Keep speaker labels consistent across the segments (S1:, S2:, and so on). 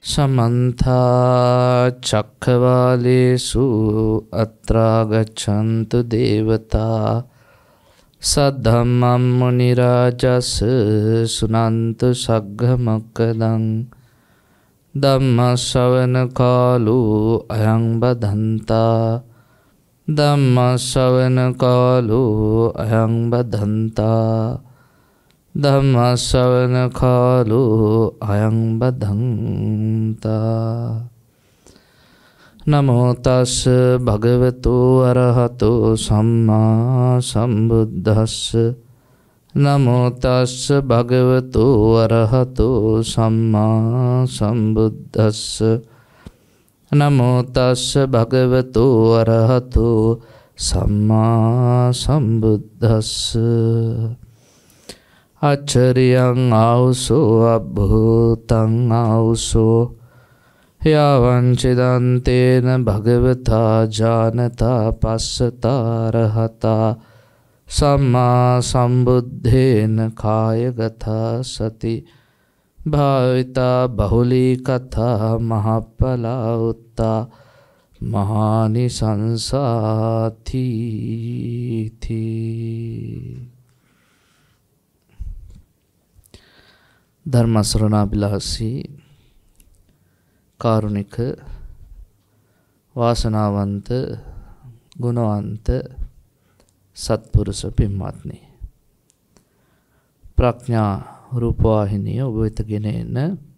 S1: समन्ता चक्रवालेषु अत्रा गच्छन्तु देवता सद्धम्मं मुनिराजस् सुनन्तु सग्गमक्कदं धम्मश्रवण कालो अयं बधन्ता धम्मश्रवण कालो अयं बधन्ता धम्मश्रवण कालो अयं बधन्ता नमो तस् भगवतो अरहतो सम्मा सम्बुद्धस्स नमो तस् भगवतो अरहतो सम्मा सम्बुद्धस्स नमो तस् भगवतो अरहतो सम्मा सम्बुद्धस्स अच्चर्यं आउसो अभूतं आउसो यावञ्चिदन्तेन भगवता जानता पश्यता रहता सम्मा सम्बुद्धेन कायगता सति भाविता बहुली कथा महाफला उत्ता महानिसंसाथी थी। धर्मश्रवणाभिलाषी कारुणिक वासनावंत गुणवंत सत्पुरुष පින්වත්නි ප්‍රඥා රූපවාහිනිය ඔබ වෙත ගෙන එන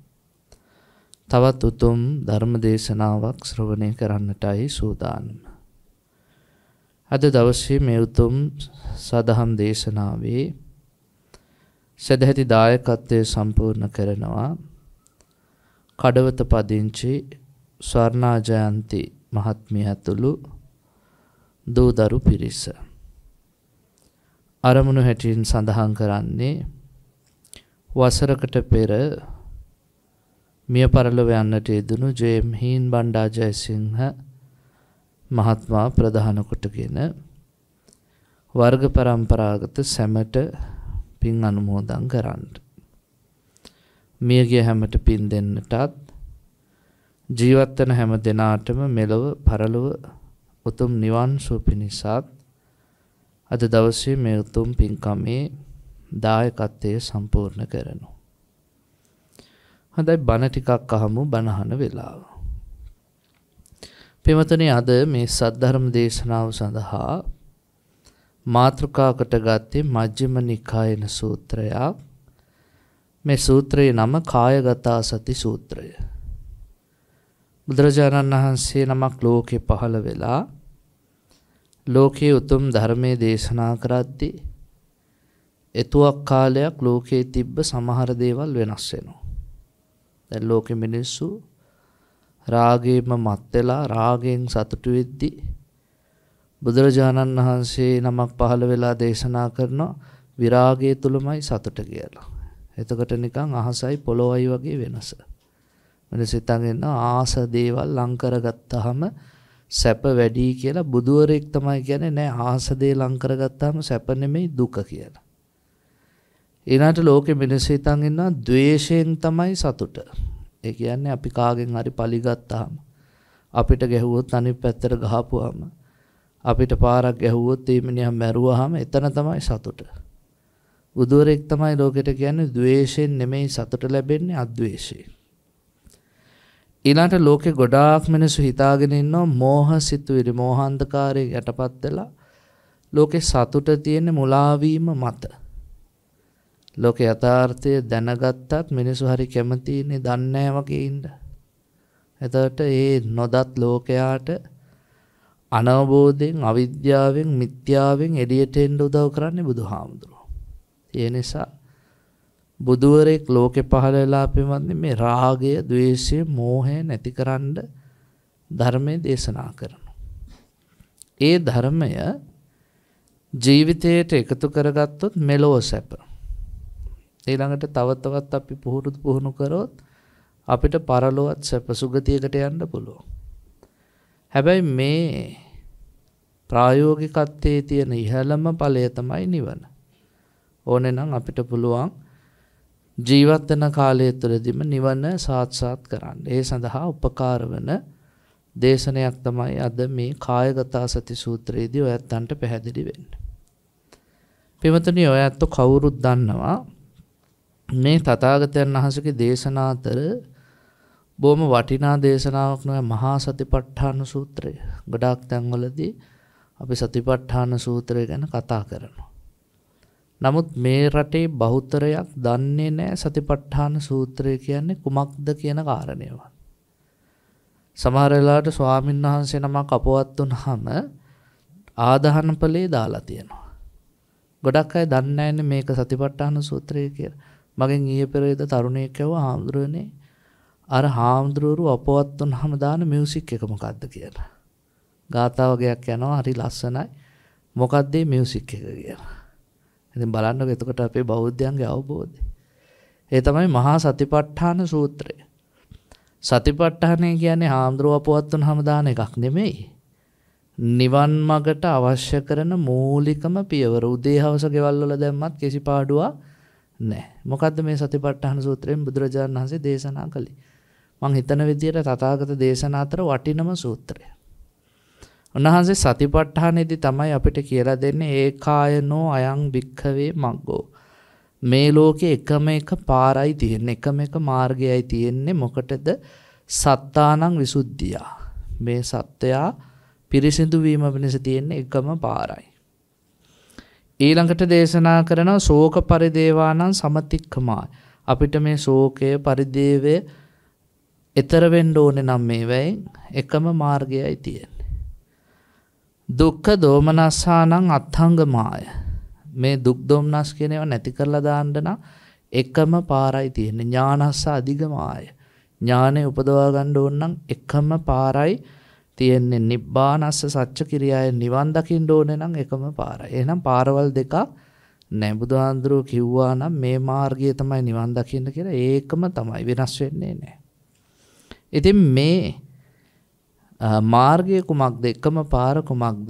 S1: තවත් උතුම් ධර්ම දේශනාවක් ශ්‍රවණය කරන්නටයි සූදානම්. අද දවසේ මේ උතුම් සදහම් දේශනාවේ සදැහැති දායකත්වයේ සම්පූර්ණ කරනවා කඩවත පදිංචි ස්වර්ණා ජයන්ති මහත්මිය ඇතුළු දූදරු පිරිස. අරමුණු හැටින් සඳහන් කරන්නේ වසරකට පෙර මිය පරලොව යන්නට යෙදුණු ජේ.එම්. හීන් බණ්ඩා ජයසිංහ මහත්මයා ප්‍රධාන කොටගෙන වර්ග පරම්පරාගත සැමට පින් අනුමෝදන් කරන්න. මියගිය හැමට පින් දෙන්නටත් ජීවත් වන හැම දෙනාටම මෙලොව පරලොව උතුම් නිවන් සුව පිණිසත් අද දවසේ මේ උතුම් පින්කමේ දායකත්වය සම්පූර්ණ කරනවා. හොඳයි බණ ටිකක් අහමු බණ අහන වෙලාව. පින්වතුනි අද මේ සද්ධර්ම දේශනාව සඳහා මාතෘකාකට ගත්තේ මජ්ක්‍ධිම නිකායන සූත්‍රයක්. මේ සූත්‍රයේ නම කායගතා සති සූත්‍රය. බුදුරජාණන් වහන්සේ නමක් ලෝකේ පහළ වෙලා ලෝකයේ උතුම් ධර්මයේ දේශනා කරද්දී එතුවක් කාලයක් ලෝකයේ තිබ්බ සමහර දේවල් වෙනස් වෙනවා. දැන් ලෝකෙ මිනිස්සු රාගයෙන්ම මත් වෙලා රාගයෙන් සතුටු වෙද්දී බුදුරජාණන් වහන්සේ නමක් පහළ වෙලා දේශනා කරනවා විරාගය තුලමයි සතුට කියලා. එතකොට නිකන් අහසයි පොළොවයි වගේ වෙනස. මිනිස්සු හිතගෙන ආස දේවල් ලං කරගත්තාම සැප වැඩි කියලා බුදුවරයෙක් තමයි කියන්නේ නෑ ආස දේ ලං කරගත්තාම සැප නෙමෙයි දුක කියලා. ඊළාට ලෝකෙ මිනිස්සු හිතන් ඉන්නවා ද්වේෂයෙන් තමයි සතුට. ඒ කියන්නේ අපි කාගෙන් හරි පලි ගත්තාම අපිට ගැහුවොත් අනිත් පැත්තට ගහපුවාම අපිට පාරක් ගැහුවොත් ඒ මිනිහා මැරුවාම එතන තමයි සතුට. බුදුරෙක් තමයි ලෝකෙට කියන්නේ ද්වේෂයෙන් නෙමෙයි සතුට ලැබෙන්නේ අද්වේෂයෙන්. ඊළාට ලෝකේ ගොඩාක් මිනිස්සු හිතාගෙන ඉන්නවා මෝහ සිතුවිලි මෝහාන්ධකාරයේ යටපත් වෙලා ලෝකේ සතුට තියෙන මුලා වීම මත. ලෝකේ යථාර්ථය දැනගත්තත් මිනිස්සු හරි කැමතිනේ දන්නේ නැහැ වගේ ඉන්න. එතකොට ඒ නොදත් ලෝකයාට අනවබෝධයෙන් අවිද්‍යාවෙන් මිත්‍යාවෙන් එළියට එන්න උදව් කරන්නේ බුදුහාමුදුරුවෝ. ඒ නිසා බුදුවරෙක් ලෝකේ පහළ වෙලා පින්වත්නි මේ රාගය, ద్వේෂය, මෝහය නැතිකරන්න ධර්මයේ දේශනා කරනවා. ඒ ධර්මය ජීවිතයට එකතු කරගත්තොත් මෙලොව සැප. ඊළඟට තව තවත් අපි පුහුණු කරොත් අපිට පරලොවත් සැප සුගතියකට යන්න පුළුවන්. හැබැයි මේ ප්‍රායෝගිකත්වයේ තියෙන ඉහළම ඵලය තමයි නිවන. ඕනේ නම් අපිට පුළුවන් ජීවත් වෙන කාලය තුළදීම නිවන සාක්ෂාත් කරන්න. ඒ සඳහා උපකාර වන දේශනයක් තමයි අද මේ කායගත සති සූත්‍රයේදී ඔයත්තන්ට පැහැදිලි වෙන්නේ. පින්වතුනි, ඔයත්තු කවුරුත් දන්නවා මේ තථාගතයන් වහන්සේගේ දේශනා අතර බොහොම වටිනා දේශනාවක් නෝ මහා සතිපට්ඨාන සූත්‍රය. ගොඩාක් තැන්වලදී අපි සතිපට්ඨාන සූත්‍රය ගැන කතා කරනවා. නමුත් මේ රටේ බහුතරයක් දන්නේ නැහැ සතිපට්ඨාන සූත්‍රය කියන්නේ කුමක්ද කියන කාරණේව. සමහර වෙලාවට ස්වාමීන් වහන්සේ නමක් අපවත් වුනහම ආදාහන ඵලේ දාලා තියෙනවා. ගොඩක් අය දන්නේ නැන්නේ මේක සතිපට්ඨාන සූත්‍රය කියලා. මගෙන් ඊයේ පෙරේද තරුණයෙක් කිව්වා හාමුදුරනේ අර හාමුදුරුවෝ අපවත් වුනහම දාන මියුසික් එක මොකද්ද කියලා. ගාථා වගේක් යනවා හරි ලස්සනයි. මොකද්ද මේ මියුසික් එක කියලා. ඉතින් බලන්නකෝ එතකොට අපේ බෞද්ධයන්ගේ අවබෝධය. ඒ තමයි මහා සතිපට්ඨාන සූත්‍රය. සතිපට්ඨානය කියන්නේ හාමුදුරුවෝ අපවත් වුනහම දාන එකක් නෙමෙයි. නිවන් මගට අවශ්‍ය කරන මූලිකම පියවර උදේ හවස ගෙවල් වල දැම්මත් කිසි පාඩුවක් නැහැ. මොකද්ද මේ සතිපට්ඨාන සූත්‍රයෙන් බුදුරජාණන් වහන්සේ දේශනා කළේ? මං හිතන විදියට තථාගත දේශනා අතර වටිනම සූත්‍රය. උන්වහන්සේ සතිපට්ඨානෙදී තමයි අපිට කියලා දෙන්නේ ඒකායනෝ අයං භික්ඛවේ මග්ගෝ. මේ ලෝකේ එකම එක පාරයි තියෙන්නේ, එකම එක මාර්ගයයි තියෙන්නේ. මොකටද? සත්තානං විසුද්ධිය. මේ සත්‍යය පිරිසිදු වීම වෙනස තියෙන්නේ එකම පාරයි. ඊළඟට දේශනා කරනවා ශෝක පරිදේවානං සමතික්ඛමා. අපිට මේ ශෝකය පරිදේවය ඊතර වෙන්න ඕනේ නම් මේවෙන් එකම මාර්ගයයි තියෙන්නේ. දුක්ඛ දෝමනස්සානං අත්ථංගමාය. මේ දුක් දෝමනස් කියන ඒවා නැති කරලා දාන්න නම් එකම පාරයි තියෙන්නේ. ඥානස්ස අධිගමාය. ඥානෙ උපදවා ගන්න ඕන නම් එකම පාරයි තියෙන්නේ. නිබ්බානස්ස සච්ච කිරියාය. නිවන් දකින්න ඕනේ නම් එකම පාරයි. එහෙනම් පාරවල් දෙකක් නැහැ. බුදුහාඳුරෝ කිව්වා නම් මේ මාර්ගය තමයි නිවන් දකින්න කියලා ඒකම තමයි, වෙනස් වෙන්නේ නැහැ. ඉතින් මේ මාර්ගය කුමක්ද? එකම පාර කුමක්ද?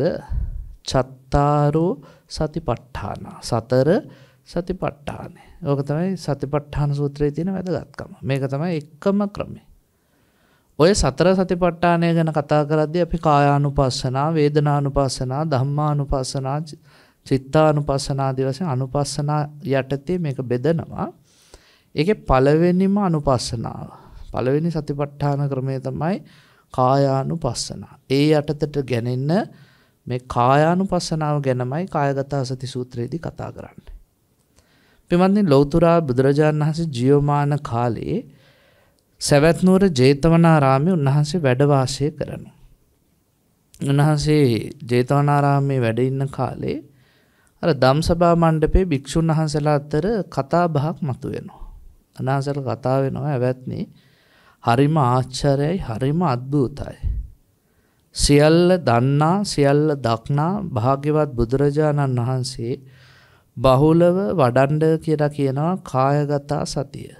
S1: චත්තාරෝ සතිපට්ඨාන. සතර සතිපට්ඨාන. ඕක තමයි සතිපට්ඨාන සූත්‍රයේ තියෙන වැදගත්කම. මේක තමයි එකම ක්‍රමය. ඔය සතර සතිපට්ඨානය ගැන කතා කරද්දී අපි කායානුපස්සනා, වේදනානුපස්සනා, ධම්මානුපස්සනා, චිත්තානුපස්සනා ආදී වශයෙන් අනුපස්සනා යටතේ මේක බෙදනවා. ඒකේ පළවෙනිම අනුපස්සනාව, පළවෙනි සතිපට්ඨාන ක්‍රමය තමයි කායානුපස්සනා. ඒ යටතට ගැනෙන්න මේ කායානුපස්සනාව ගැනමයි කායගත සති සූත්‍රයේදී කතා කරන්නේ. පින්වත්නි, ලෞතර බුදුරජාණන් වහන්සේ ජීවමාන කාලේ සවැත් නුවර ජේතවනාරාමයේ උන්වහන්සේ වැඩ වාසය කරනවා. උන්වහන්සේ ජේතවනාරාමයේ වැඩ ඉන්න කාලේ අර ධම්සභා මණ්ඩපේ භික්ෂුන් වහන්සේලා අතර කතා බහක් මතුවෙනවා. උන්වහන්සේලා කතා වෙනවා, "ඇවැත්නි, හරිම ආශ්චර්යයි, හරිම අద్භූතයි. සියල්ල දන්නා, සියල්ල දක්නා භාග්‍යවත් බුදුරජාණන් වහන්සේ බහුලව වඩන්න කියලා කියනවා කායගත සතිය.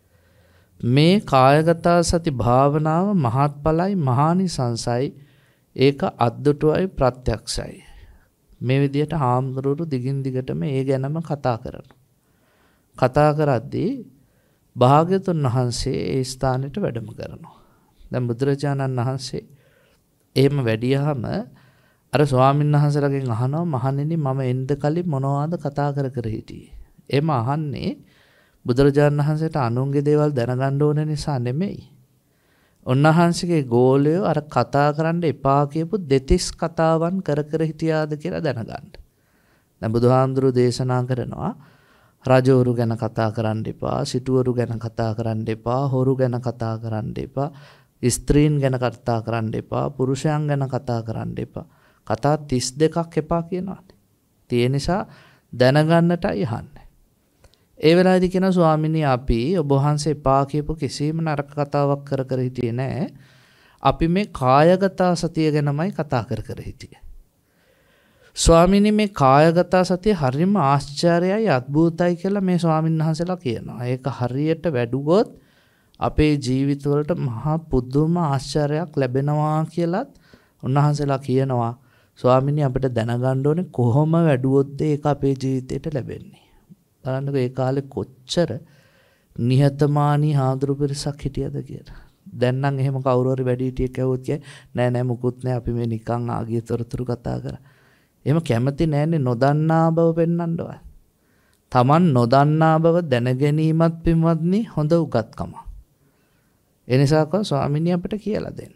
S1: මේ කායගත සති භාවනාව මහත්ඵලයි, මහානිසංසයි, ඒක අද්දුටුවයි, ප්‍රත්‍යක්ෂයි." මේ විදිහට හාමුදුරුවෝ දිගින් දිගටම ඒ ගැනම කතා කරනවා. කතා කරද්දී භාග්‍යතුන් වහන්සේ ඒ ස්ථානෙට වැඩම කරනවා. දැන් බුදුරජාණන් වහන්සේ එහෙම වැඩියහම අර ස්වාමීන් වහන්සේලාගෙන් අහනවා, "මහණෙනි, මම එන්න කලින් මොනවද කතා කර හිටියේ?" එම අහන්නේ බුදුරජාණන් වහන්සේට අනුන්ගේ දේවල් දැනගන්න ඕන නිසා නෙමෙයි. උන්වහන්සේගේ ගෝලයෝ අර කතා කරන්න එපා කියපු දෙතිස් කතාවන් කර හිටියාද කියලා දැනගන්න. දැන් බුදුහාමුදුරු දේශනා කරනවා රජවරු ගැන කතා කරන්න එපා, සිටුවරු ගැන කතා කරන්න එපා, හොරු ගැන කතා කරන්න එපා, ස්ත්‍රීන් ගැන කතා කරන්න එපා, පුරුෂයන් ගැන කතා කරන්න එපා. කතා 32ක් එපා කියනවානේ. ඒ නිසා දැනගන්නටයි අහන්නේ. ඒ වෙලාවේදී කියන ස්වාමිනී, අපි ඔබ වහන්සේ එපා කියපු කිසිම නරක කතාවක් කර හිටියේ නැහැ. අපි මේ කායගත සතිය ගැනමයි කතා කර හිටියේ. ස්වාමිනී, මේ කායගත සතිය හරිම ආශ්චර්යයි, අద్භූතයි කියලා මේ ස්වාමීන් වහන්සේලා කියනවා. ඒක හරියට වැඩුවොත් අපේ ජීවිතවලට මහා පුදුම ආශ්චර්යයක් ලැබෙනවා කියලත් උන්වහන්සේලා කියනවා. ස්වාමිනී, අපිට දැනගන්න ඕනේ කොහොම වැඩුවොත්ද ඒක අපේ ජීවිතයට ලැබෙන්නේ. බලන්නකෝ ඒ කාලේ කොච්චර නිහතමානී හාමුදුරු පිරිසක් හිටියද කියලා. දැන් නම් එහෙම කවුරු හරි වැඩි හිටියෙක් ඇහුවොත් කියයි නෑ නෑ මුකුත් නෑ අපි මේ නිකන් ආගිය තොරතුරු කතා කරා. එහෙම කැමති නෑනේ නොදන්නා බව පෙන්වන්නව. Taman නොදන්නා බව දැනගැනීමත් පින්වත්නි හොඳ උගත්කම. ඒ නිසා කෝ ස්වාමීනි අපිට කියලා දෙන්න.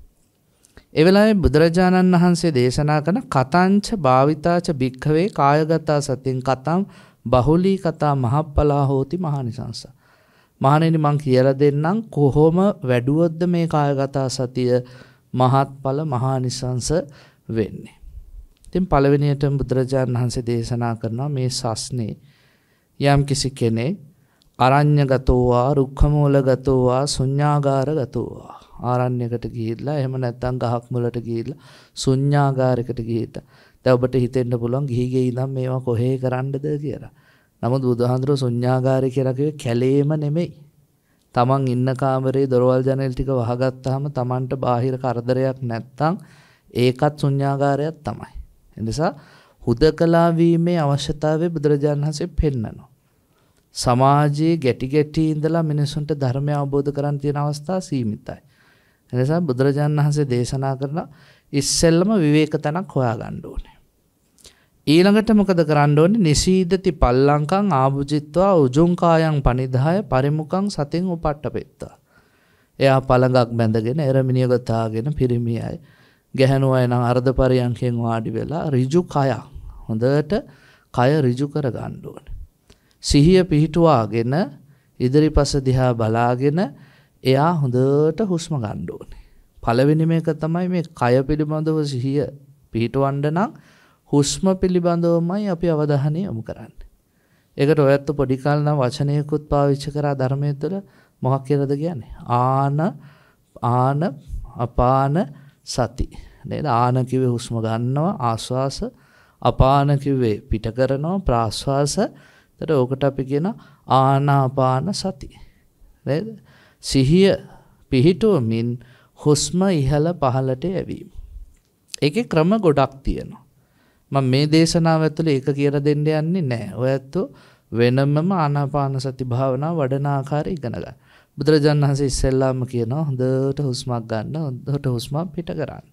S1: ඒ වෙලාවේ බුදුරජාණන් වහන්සේ දේශනා කරන කතංච භාවිතාච භික්ඛවේ කායගත සතින් කතං බහුලී කතා මහප්පලා හෝති මහානිසංස. මහණෙනි මං කියලා දෙන්නම් කොහොම වැඩුවොත්ද මේ කායගත සතිය මහත්ඵල මහානිසංස වෙන්නේ. ඉතින් පළවෙනියටම බුදුරජාණන් වහන්සේ දේශනා කරනවා මේ සස්නේ යම් කිසි කෙනෙක් අරඤ්‍යගතෝ වා රුක්ඛමූලගතෝ වා ශුඤ්ඤාගාරගතෝ වා ආරණ්‍යයකට ගිහිල්ලා එහෙම නැත්නම් ගහක් මුලට ගිහිල්ලා ශුඤ්ඤාගාරයකට ගිහිල්ලා දැන් ඔබට හිතෙන්න පුළුවන් ගිහි ගේ ඉඳන් මේවා කොහේ කරන්නද කියලා. නමුත් බුදුහාඳුරෝ ශුඤ්ඤාගාරය කියලා කිව්වේ කැලේම නෙමෙයි. තමන් ඉන්න කාමරේ දොරවල් ජනෙල් ටික වහගත්තාම තමන්ට බාහිර කරදරයක් නැත්තම් ඒකත් ශුඤ්ඤාගාරයක් තමයි. ඒ නිසා හුදකලා වීමේ අවශ්‍යතාවය බුදුරජාණන් වහන්සේ පෙන්නනවා. සමාජයේ ගැටි ඉඳලා මිනිසුන්ට ධර්මය අවබෝධ කරගන්න තියෙන අවස්ථා සීමිතයි. ඒ නිසා බුදුරජාණන් වහන්සේ දේශනා කරන ඉස්සෙල්ලම විවේක තනක් හොයාගන්න ඕනේ. ඊළඟට මොකද කරන්න ඕනේ? නිසීදති පල්ලංකං ආභුජිත්වා උජුං කායං පනිදාය පරිමුඛං සතින් උපට්ඨපෙත්තා. එයා පළඟක් බැඳගෙන එරමිනිය ගතාගෙන පිරිමි අය ගැහණු අය නම් අර්ධ පරියන්කෙන් වාඩි වෙලා ඍජු කය හොඳට කය ඍජු කර ගන්න ඕනේ. සිහිය පිහිටුවාගෙන ඉදිරිපස දිහා බලාගෙන එයා හොඳට හුස්ම ගන්න ඕනේ. පළවෙනි මේක තමයි මේ කය පිළිබඳව සිහිය පිහිටවන්න නම් හුස්ම පිළිබඳවමයි අපි අවධානය යොමු කරන්නේ. ඒකට ඔයත් පොඩි කාලේ නම් වචනයකුත් පාවිච්චි කරා ධර්මයේ තුළ මොකක් කියලාද කියන්නේ? ආන අපාන සති. නේද? ආන කිව්වේ හුස්ම ගන්නවා ආශ්වාස, අපාන කිව්වේ පිට කරනවා ප්‍රාශ්වාස. එතකොට ඕකට අපි කියන ආනාපාන සති. නේද? සිහිය පිහිටුවමින් හුස්ම ඉහළ පහළට යැවීම. ඒකේ ක්‍රම ගොඩක් තියෙනවා. මම මේ දේශනාව ඇතුළේ ඒක කියලා දෙන්න යන්නේ නැහැ. ඔයත් වෙනමම ආනාපාන සති භාවනාව වඩන ආකාරය ඉගෙන ගන්න. බුදුරජාණන් වහන්සේ ඉස්සෙල්ලාම කියනවා හොඳට හුස්මක් ගන්න, හොඳට හුස්මක් පිට කරන්න.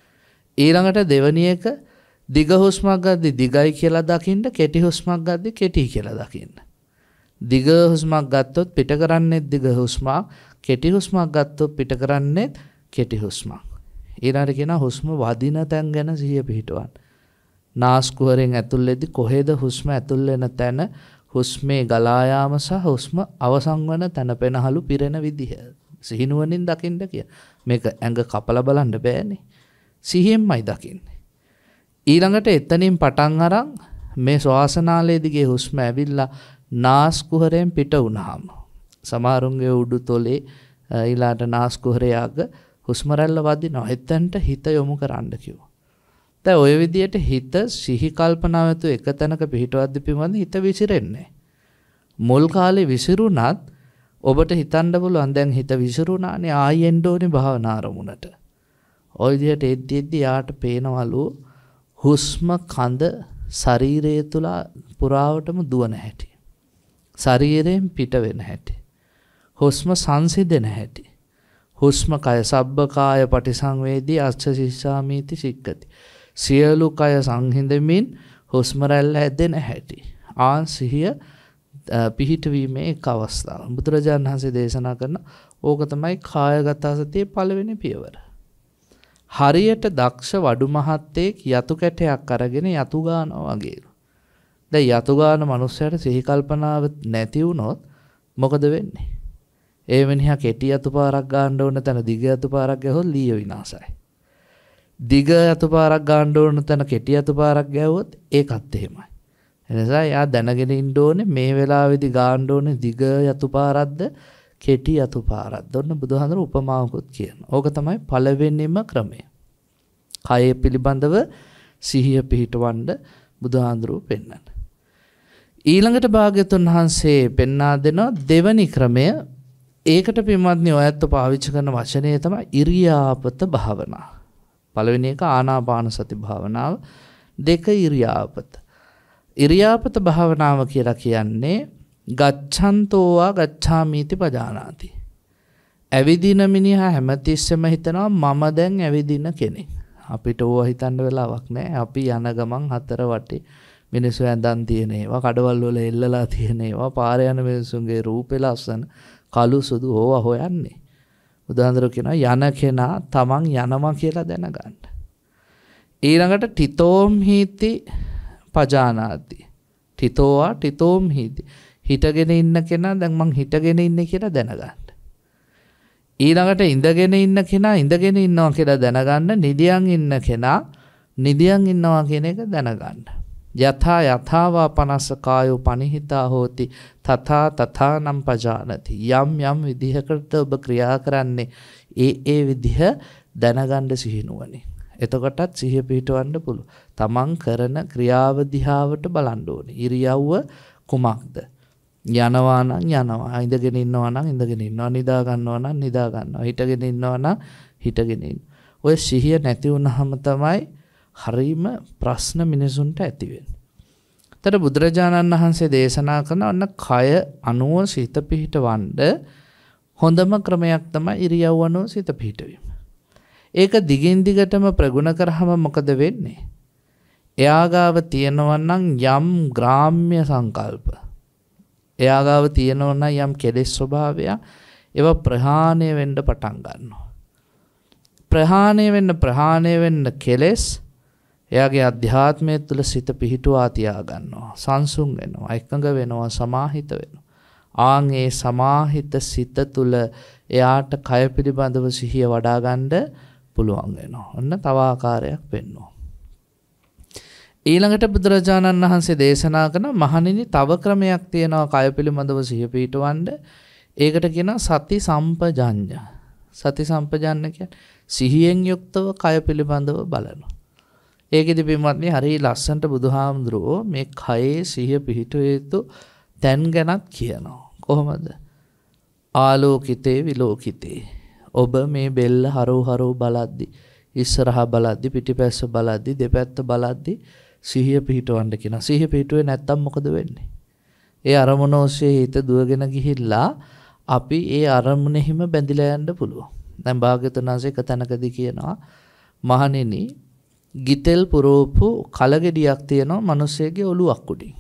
S1: ඊළඟට දෙවෙනි එක දිග හුස්මක් ගද්දි දිගයි කියලා දකින්න, කෙටි හුස්මක් ගද්දි කෙටි කියලා දකින්න. දිග හුස්මක් ගත්තොත් පිට කරන්නේ දිග හුස්මක්, කෙටි හුස්මක් ගත්තොත් පිට කරන්නේ කෙටි හුස්මක්. ඊළඟට කියනවා හුස්ම වදින තැන් ගැන සිහිය පිහිටවන්න. නාස්කුහරෙන් ඇතුල් වෙද්දී කොහෙද හුස්ම ඇතුල් වෙන තැන, හුස්මේ ගලා යාම සහ හුස්ම අවසන් වන තැන පෙනහළු පිරෙන විදිහ සිහිනුවණින් දකින්න කිය. මේක ඇඟ කපලා බලන්න බෑනේ. සිහියෙන්මයි දකින්නේ. ඊළඟට එතනින් පටන් අරන් මේ ශ්වාසනාලයේ දිගේ හුස්ම ඇවිල්ලා නාස්කුහරෙන් පිට වුණාම සමහරුන්ගේ උඩු තොලේ ඊළාට නාස්කුහරේ අග හුස්ම රැල්ල වදිනවා. එතනට හිත යොමු කරන්න කිව්වා. දැන් ওই විදියට හිත සිහි කල්පනාවතු එක තැනක පිහිටවද්දී පින්වන්ද හිත විසිරෙන්නේ. මුල් කාලේ විසිරුණත් ඔබට හිතන්න පුළුවන් දැන් හිත විසිරුණානේ ආයෙ එන්න ඕනේ භාවනා ආරමුණට. ওই විදියට එද්දි යාට පේනවලු හුස්ම කඳ ශරීරය තුල පුරාවටම දුවන හැටි. ශරීරයෙන් පිට වෙන හැටි. හුස්ම සංසිඳෙන හැටි. හුස්ම කය සබ්බකාය පටිසංවේදී අස්ස සිස්සාමීති සික්කති. සියලු කය සංහිඳමින් හුස්ම රැල්ල ඇදෙන හැටි. ආන් සිහිය පිහිටවීමේ එක් අවස්ථාව. බුදුරජාණන් වහන්සේ දේශනා කරන ඕක තමයි කායගත සතියේ පළවෙනි පියවර. හරියට දක්ෂ වඩු මහත්තයෙක් යතු කැටයක් අරගෙන යතු ගානවා වගේ. දැන් යතු ගාන මනුස්සයට සිහි කල්පනාව නැති වුණොත් මොකද වෙන්නේ? ඒ වෙනියා කෙටි යතු පාරක් ගන්න ඕන තැන දිග යතු පාරක් ගැහුවොත් ලීය විනාශයි. දිග යතු පාරක් ගන්න ඕන තැන කෙටි යතු පාරක් ගැහුවොත් ඒකත් එහෙමයි. එනිසා යා දැනගෙන ඉන්න ඕනේ මේ වෙලාවේදී ගන්න ඕනේ දිග යතු පාරක්ද කෙටි යතු පාරක්ද. ඔන්න බුදුහාඳුර උපමාවකුත් කියනවා. ඕක තමයි පළවෙනිම ක්‍රමය. කය පිළිබඳව සිහිය පිහිටවන්න බුදුහාඳුර පෙන්නන. ඊළඟට භාග්‍යතුන් වහන්සේ පෙන්වා දෙන දෙවනි ක්‍රමය. ඒකට පින්වත්නි ඔයත් පාවිච්චි කරන වචනය තමයි ඉරියාපත භාවනා. පළවෙනි එක ආනාපාන සති භාවනාව, දෙක ඉරියාපත. ඉරියාපත භාවනාව කියලා කියන්නේ ගච්ඡන්තෝවා ගච්ඡාමීති පජානාති. ඇවිදින මිනිහා හැමතිස්සෙම හිතනවා මම දැන් ඇවිදින කෙනෙක්. අපිට ඕවා හිතන්න වෙලාවක් නැහැ. අපි යන ගමන් හතර වටේ මිනිස්සු ඇඳන් තියෙන ඒවා, කඩවල් වල එල්ලලා තියෙන ඒවා, පාරේ යන මිනිස්සුන්ගේ රූපේ ලස්සන කළු සුදු ඕවා හොයන්නේ. බුදුහාඳුර කියනවා යන කෙනා තමන් යනවා කියලා දැනගන්න. ඊළඟට තිතෝම් හීති පජානාති. තිතෝවා තිතෝම් හීති. හිටගෙන ඉන්න කෙනා දැන් මං හිටගෙන ඉන්නේ කියලා දැනගන්න. ඊළඟට ඉඳගෙන ඉන්න කෙනා ඉඳගෙන ඉන්නවා කියලා දැනගන්න. නිදියන් ඉන්න කෙනා නිදියන් ඉන්නවා කියන එක දැනගන්න. යථා යථාවා පනස්ස කායෝ පනිහිතා හෝති තථා තථා නම් පජානති. යම් යම් විදිහකට ඔබ ක්‍රියා කරන්නේ ඒ විදිහ දැනගන්න සිහිනුවණින්. එතකොටත් සිහිය පිහිටවන්න පුළුවන්. තමන් කරන ක්‍රියාව දිහාවට බලන්න ඕනේ. ඉරියව්ව කුමක්ද? යනවා නම් යනවා, ඉඳගෙන ඉන්නවා නම් ඉඳගෙන ඉන්නවා, නිදා ගන්නවා නම් නිදා ගන්නවා, හිටගෙන ඉන්නවා නම් හිටගෙන ඉන්නවා. ඔය සිහිය නැති වුනහම තමයි හරීම ප්‍රශ්න මිනිසුන්ට ඇති වෙන්නේ. තර බුදුරජාණන් වහන්සේ දේශනා කරන ඔන්න කය අනුව සිත පිහිටවන්න හොඳම ක්‍රමයක් තමයි ඉරියව් අනුව සිත පිහිටවීම. ඒක දිගින් දිගටම ප්‍රගුණ කරාම මොකද වෙන්නේ? එයා ගාව තියෙනවා නම් යම් ග්‍රාම්‍ය සංකල්ප, එයා ගාව තියෙනවා නම් යම් කෙලෙස් ස්වභාවය, ඒවා ප්‍රහාණය වෙන්න පටන් ගන්නවා. ප්‍රහාණය වෙන්න කෙලෙස් එයාගේ අධ්‍යාත්මය තුළ සිත පිහිටුවා තියා ගන්නවා. සංසුන් වෙනවා, එකඟ වෙනවා, සමාහිත වෙනවා. ආන් ඒ සමාහිත සිත තුළ එයාට කය පිළිබඳව සිහිය වඩා ගන්න පුළුවන් වෙනවා. ඔන්න තව ආකාරයක් වෙන්නවා. ඊළඟට බුදුරජාණන් වහන්සේ දේශනා කරන මහණෙනි තව ක්‍රමයක් තියෙනවා කය පිළිබඳව සිහිය පිහිටවන්න. ඒකට කියනවා සති සම්පජඤ්ඤ. සති සම්පජඤ්ඤ කියන්නේ සිහියෙන් යුක්තව කය පිළිබඳව බලනවා. ඒකෙදි පින්වත්නි හරිය ලස්සනට බුදුහාමුදුරුවෝ මේ කයේ සිහිය පිහිටුවේ යුතු තැන් ගැනත් කියනවා. කොහොමද? ආලෝකිතේ විලෝකිතේ. ඔබ මේ බෙල්ල හරෝ බලද්දි, ඉස්සරහා බලද්දි, පිටිපස්ස බලද්දි, දෙපැත්ත බලද්දි සිහිය පිහිටවන්න කියනවා. සිහිය පිහිටුවේ නැත්තම් මොකද වෙන්නේ? ඒ අරමුණ ඔස්සේ හිත දුවගෙන ගිහිල්ලා අපි ඒ අරමුණෙහිම බැඳිලා යන්න පුළුවන්. දැන් භාග්‍යවතුන් වහන්සේ එක තැනකදී කියනවා මහණෙනි ගිතෙල් පුරෝපු කලගෙඩියක් තියෙනවා මිනිස්සෙගේ ඔළුවක් උඩින්.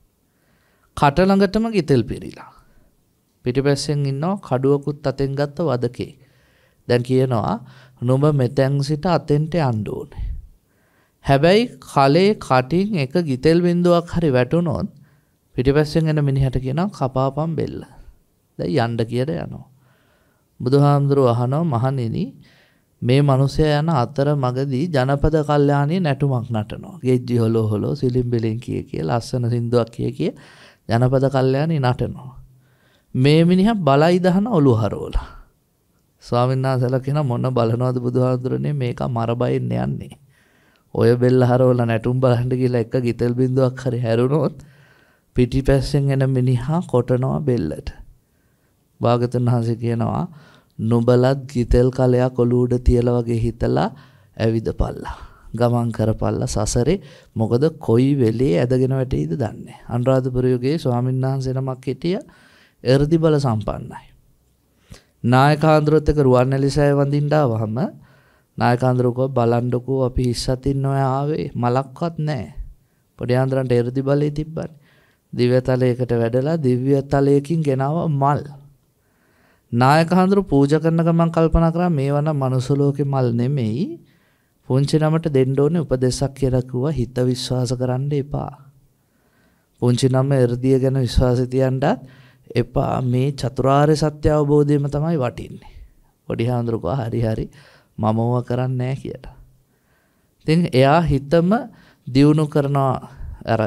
S1: කට ළඟටම ගිතෙල් පිරීලා. පිටිපස්සෙන් ඉන්නවා කඩුවකුත් අතෙන් ගත්ත වදකේ. දැන් කියනවා නුඹ මෙතෙන් සිට අතෙන්ට යන්න ඕනේ. හැබැයි කලේ කටින් එක ගිතෙල් බින්දුවක් හරි වැටුනොත් පිටිපස්සෙන් එන මිනිහට කියනවා කපාපම් බෙල්ල. දැන් යන්න කියලා යනවා. බුදුහාමුදුරුවෝ අහනවා මහණෙනි මේ මිනිසයා යන අතර මගදී ජනපද කල්යාණී නැටුමක් නටනවා. ගෙජ්ජි හොලෝ සිලිම්බෙලෙන් කිය ලස්සන සින්දුවක් කිය ජනපද කල්යාණී නටනවා. මේ මිනිහා බලයි දහන ඔලු හරවලා. ස්වාමීන් වහන්සේලා කියන මොන බලනවද බුදුහාමුදුරනේ මේක මරබයින් යන්නේ. ඔය බෙල්ල හරවලා නැටුම් බලන්න ගිහලා එක ගිතෙල් බින්දුවක් හරි හැරුණොත් පිටිපස්සෙන් එන මිනිහා කොටනවා බෙල්ලට. භාගතුන් වහන්සේ කියනවා නුඹලත් ගිතෙල් කලයක් ඔලුව උඩ තියලා වගේ හිතලා ඇවිදපල්ලා. ගමන් කරපල්ලා සසරේ. මොකද කොයි වෙලේ ඇදගෙන වැටෙයිද දන්නේ. අනුරාධපුර යුගයේ ස්වාමීන් වහන්සේ නමක් හිටියා එර්දි බල සම්පන්නයි. නායකාන්දරත් එක රුවන්වැලිසෑය වඳින්න ආවම නායකාන්දරකෝ බලන්නකෝ අපි හිස්සතින් ඔය ආවේ මලක්වත් නැහැ. පොඩි ආන්දරන්ට එර්දි බලේ තිබ්බනේ. දිව්‍ය තලයකට වැඩලා දිව්‍ය තලයකින් ගෙනාව මල්. නායකහඳුර පූජා කරන ගමන් කල්පනා කරා මේවා නම් මනුස්ස ලෝකේ මල් නෙමෙයි. පුංචි නමට දෙන්න ඕනේ උපදේශක් කියලා කිව්වා හිත විශ්වාස කරන්න එපා. පුංචි නම එර්දිය ගැන විශ්වාසය තියන්නත් එපා. මේ චතුරාර්ය සත්‍ය අවබෝධයම තමයි වටින්නේ. පොඩි හාමුදුරුවෝ හරි මම ඕවා කරන්නේ නැහැ කියලා. ඉතින් එයා හිතම දියුණු කරනවා අර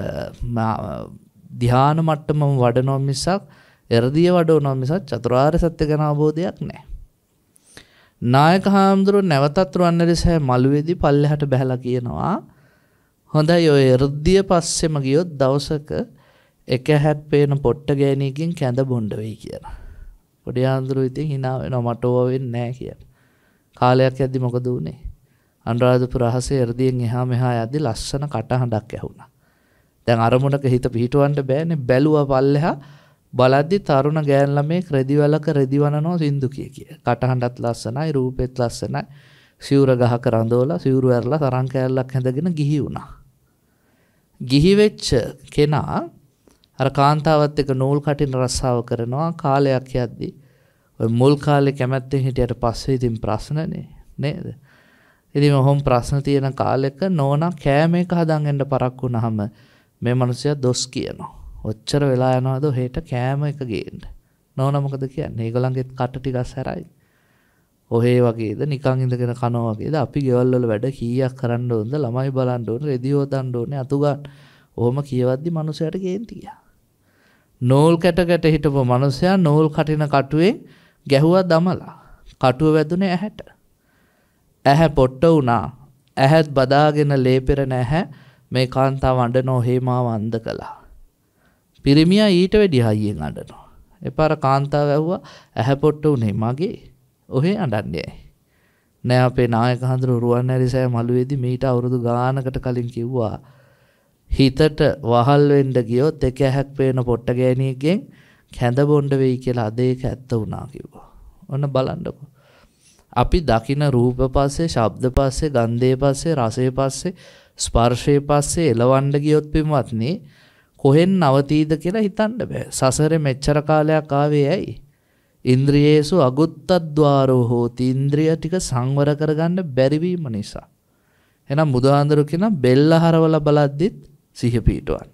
S1: ධ්‍යාන මට්ටමම වඩනවා මිසක් එර්දිය වඩනවා මිසක් චතුරාර්ය සත්‍ය ගැන අවබෝධයක් නැහැ. නායක හාමුදුරුවෝ නැවතත් රුවන්වැලිසෑය මළුවේදී පල්ලෙහාට බහැලා කියනවා හොඳයි ඔය එර්දිය පස්සෙම ගියොත් දවසක එක හැක් පේන පොට්ට ගෑණියකින් කැඳ බොණ්ඩ වෙයි කියලා. පොඩි හාමුදුරුවෝ ඉතින් hina වෙනවා මට ඕවා වෙන්නේ නැහැ කියලා. කාලයක් යද්දි මොකද වුනේ? අනුරාධපුර රහසේ එර්දියෙන් එහා මෙහා යද්දි ලස්සන කටහඬක් ඇහුණා. දැන් අරමුණක හිත පිහිටවන්න බෑනේ. බැලුවා පල්ලෙහා බලද්දි තරුණ ගෑන් ළමෙක් රෙදි වලක රෙදි වනනවා සින්දු කිය. කටහඬත් ලස්සනයි, රූපෙත් ලස්සනයි. සිවුර ගහක රඳවලා සිවුරු ඇරලා තරං කෑල්ලක් හැඳගෙන ගිහි වුණා. ගිහි වෙච්ච කෙනා අර කාන්තාවත් එක්ක නූල් කටින් රස්සාව කරනවා. කාලයක් යද්දි ඔය මුල් කාලේ කැමැත්තෙන් හිටියට පස්සේ ඉතින් ප්‍රශ්නනේ නේද? ඉතින් ඔහොම ප්‍රශ්න තියෙන කාලෙක නෝනා කෑම එක හදන් එන්න පරක් වුණාම මේ මිනිස්සයා දොස් කියනවා. ඔච්චර වෙලා යනවාද හෙට කෑම එක ගේන්න. නෝනා මොකද කියන්නේ? ඒගොල්ලන්ගේ කට ටිකක් සැරයි. ඔහේ වගේද නිකන් ඉඳගෙන කනවා වගේද අපි ගෙවල් වල වැඩ කීයක් කරන්න ඕනද? ළමයි බලන්න ඕනේ, රෙදි හොදන්න ඕනේ, අතු ගන්න. ඔහොම කියවද්දි මිනිස්සයාට කේන්ති ගියා. නූල් කැට හිටපු මිනිස්සයා නූල් කටින කටුවෙන් ගැහුවා දමලා. කටුව වැදුනේ ඇහැට. ඇහැ පොට්ට වුණා. ඇහත් බදාගෙන ලේපෙරන ඇහැ මේ කාන්තාව අඬනෝ හේමාව අන්ධ කළා. පිරිමියා ඊට වැඩි හයියෙන් අඬනවා. එපාර කාන්තාව ඇහුවා ඇහැ පොට්ට උනේ මගේ. ඔහේ අඬන්නේ. නෑ අපේ නායක හඳුරු රුවන්වැලිසෑය මළුවේදී මීට අවුරුදු ගානකට කලින් කිව්වා හිතට වහල් වෙන්න ගියොත් එක ඇහක් පේන පොට්ට ගෑණියෙක්ගෙන් කැඳ බොණ්ඩ වෙයි කියලා අද ඒක ඇත්ත වුණා කිව්වා. ඔන්න බලන්නකෝ. අපි දකින රූප පස්සේ, ශබ්ද පස්සේ, ගන්ධය පස්සේ, රසය පස්සේ, ස්පර්ශය පස්සේ එලවන්න ගියොත් පින්වත්නි කොහෙන් නවතීද කියලා හිතන්න බෑ. සසරේ මෙච්චර කාලයක් ආවේ ඇයි? ඉන්ද්‍රියේසු අගුත්තද්්වාරෝ හෝති. ඉන්ද්‍රිය ටික සංවර කරගන්න බැරි වීම නිසා. එහෙනම් බුදුහාඳුරු කියන බෙල්ල හරවලා බලද්දිත් සිහිය පිටවන්න.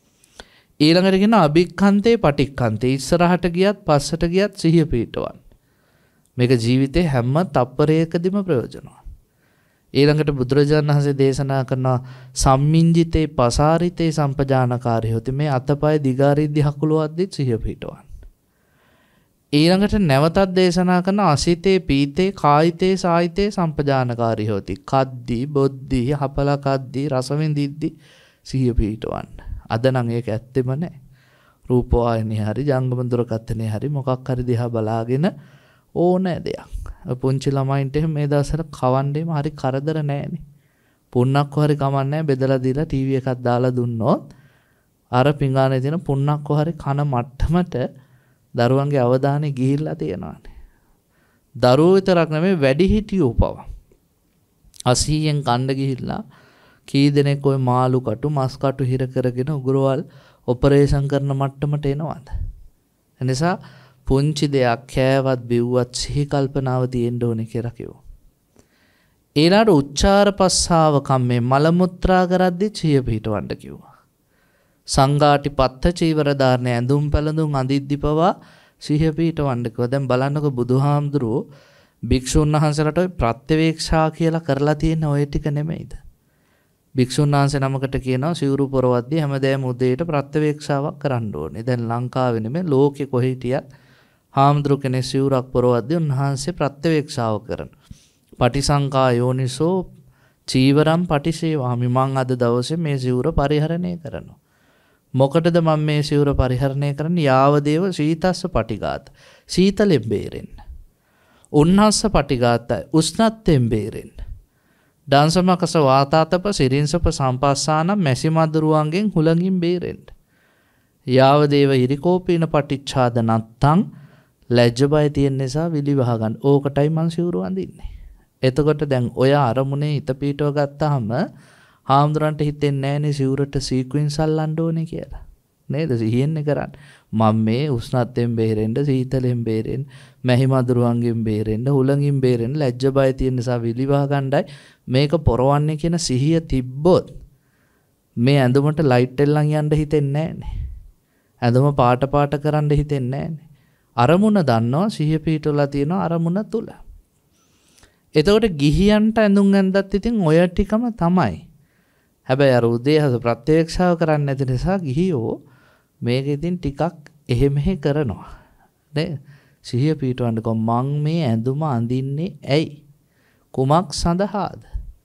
S1: ඊළඟට කියන අභික්ඛන්තේ පටික්ඛන්තේ. ඉස්සරහට ගියත් පස්සට ගියත් සිහිය පිටවන්න. මේක ජීවිතේ හැම තප්පරයකදීම ප්‍රයෝජනවත්. ඊළඟට බුදුරජාණන් වහන්සේ දේශනා කරන සම්මිංජිතේ පසාරිතේ සම්පජානකාරී හොති. මේ අතපය දිගාරිද්දි හකුලුවද්දිත් සිහිය පිටවන්න. ඊළඟට නැවතත් දේශනා කරන අසිතේ පීතේ කායිතේ සායිතේ සම්පජානකාරී හොති. කද්දී බොද්දී හපලා කද්දී රස විඳිද්දි සිහිය පිටවන්න. අද නම් ඒක ඇත්තෙම නැහැ. රූපවාහිනිය හරි ජංගම දුරකථනයේ හරි මොකක් හරි දිහා බලාගෙන ඕනෑ දෙයක්. පුංචි ළමයින්ට මේ දවස්වල කවන්නේම හරි කරදර නැහැනේ. පුන්නක්ක හරි කමන්නේ බෙදලා දීලා ටීවී එකක් දාලා දුන්නොත් අර පිඟානේ තියෙන පුන්නක්ක හරි කන මට්ටමට දරුවන්ගේ අවධානය ගිහිල්ලා තියෙනවානේ. දරුවෝ විතරක් නෙමෙයි වැඩිහිටියෝ පවා. 80න් කණ්ඩ ගිහිල්ලා කී දෙනෙක් ওই මාළු කටු මස් කටු හිර කරගෙන උගුරවල් ඔපරේෂන් කරන මට්ටමට එනවද? එනිසා පුංචි දෙයක් කෑවත් බිව්වත් සිහි කල්පනාව තියෙන්න ඕනේ කියලා කිව්වා. ඊළඟට උච්චාර පස්සාව කම්මේ මල මුත්‍රා කරද්දි සිහිය පිටවන්න කිව්වා. සංඝාටි පත්ත චීවර ධාරණ ඇඳුම් පැළඳුම් අඳිද්දි පවා සිහිය පිටවන්න කිව්වා. දැන් බලන්නකෝ බුදුහාමුදුරුවෝ භික්ෂුන් වහන්සේලාට ඔය ප්‍රත්‍යවේක්ෂා කියලා කරලා තියෙන ඔය ටික නෙමෙයිද? භික්ෂුන් වහන්සේ නමකට කියනවා සිවුරු පොරවද්දී හැමදාම උදේට ප්‍රත්‍යවේක්ෂාවක් කරන්න ඕනේ. දැන් ලංකාවේ නෙමෙයි ලෝකෙ කොහෙ හිටියත් හාමුදුරු කෙනෙක් සිවුරක් පොරවද්දී උන්වහන්සේ ප්‍රත්‍යවේක්ෂාව කරනවා. පටිසංකා යෝනිසෝ චීවරම් පටිසේවාමි. මං අද දවසේ මේ සිවුර පරිහරණය කරනවා. මොකටද මම මේ සිවුර පරිහරණය කරන්නේ? යාවදේව සීතස්ස පටිඝාත. සීතලෙන් බේරෙන්න. උන්නස්ස පටිඝාතයි. උෂ්ණත්වයෙන් බේරෙන්න. දංශමකස වාතාතප සිරින්සප සම්පස්සානම් මැසි මදුරුවන්ගෙන් හුලඟින් බේරෙන්න. යාවදේව ඉරිකෝපීන පටිච්ඡාද නත්තං. ලැජ්ජ බය තියෙන නිසා විලි වහ ගන්න. ඕකටයි මං සිවුරු අඳින්නේ. එතකොට දැන් ඔය අරමුණේ හිත පීටව ගත්තාම හාමුදුරන්ට හිතෙන්නේ නැහනේ සිවුරට සීක්වෙන්ස් අල්ලන්න ඕනේ කියලා. නේද? සිහියෙන්නේ කරන්නේ. මම මේ උෂ්ණත්වයෙන් බේරෙන්න, සීතලෙන් බේරෙන්න, මැහි මදුරුවන්ගෙන් බේරෙන්න, හුලඟින් බේරෙන්න, ලැජ්ජ බය තියෙන නිසා විලි වහ ගන්නයි මේක පොරවන්නේ කියන සිහිය තිබ්බොත් මේ ඇඳුමට ලයිට් එල්ලන් යන්න හිතෙන්නේ නැහනේ. ඇඳුම පාට පාට කරන්න හිතෙන්නේ නැහනේ. අරමුණ දන්නවා සිහිය පිටුලා තියෙනවා අරමුණ තුල. එතකොට ගිහියන්ට ඇඳුම් ඇඳත් ඉතින් ඔය ටිකම තමයි. හැබැයි අර උදේහස ප්‍රත්‍යක්ෂාව කරන්නේ නැති නිසා ගිහියෝ මේක ඉතින් ටිකක් එහෙ මෙහෙ කරනවා. නේද? සිහිය පිටවන්න කො මං මේ ඇඳුම අඳින්නේ ඇයි? කුමක් සඳහාද?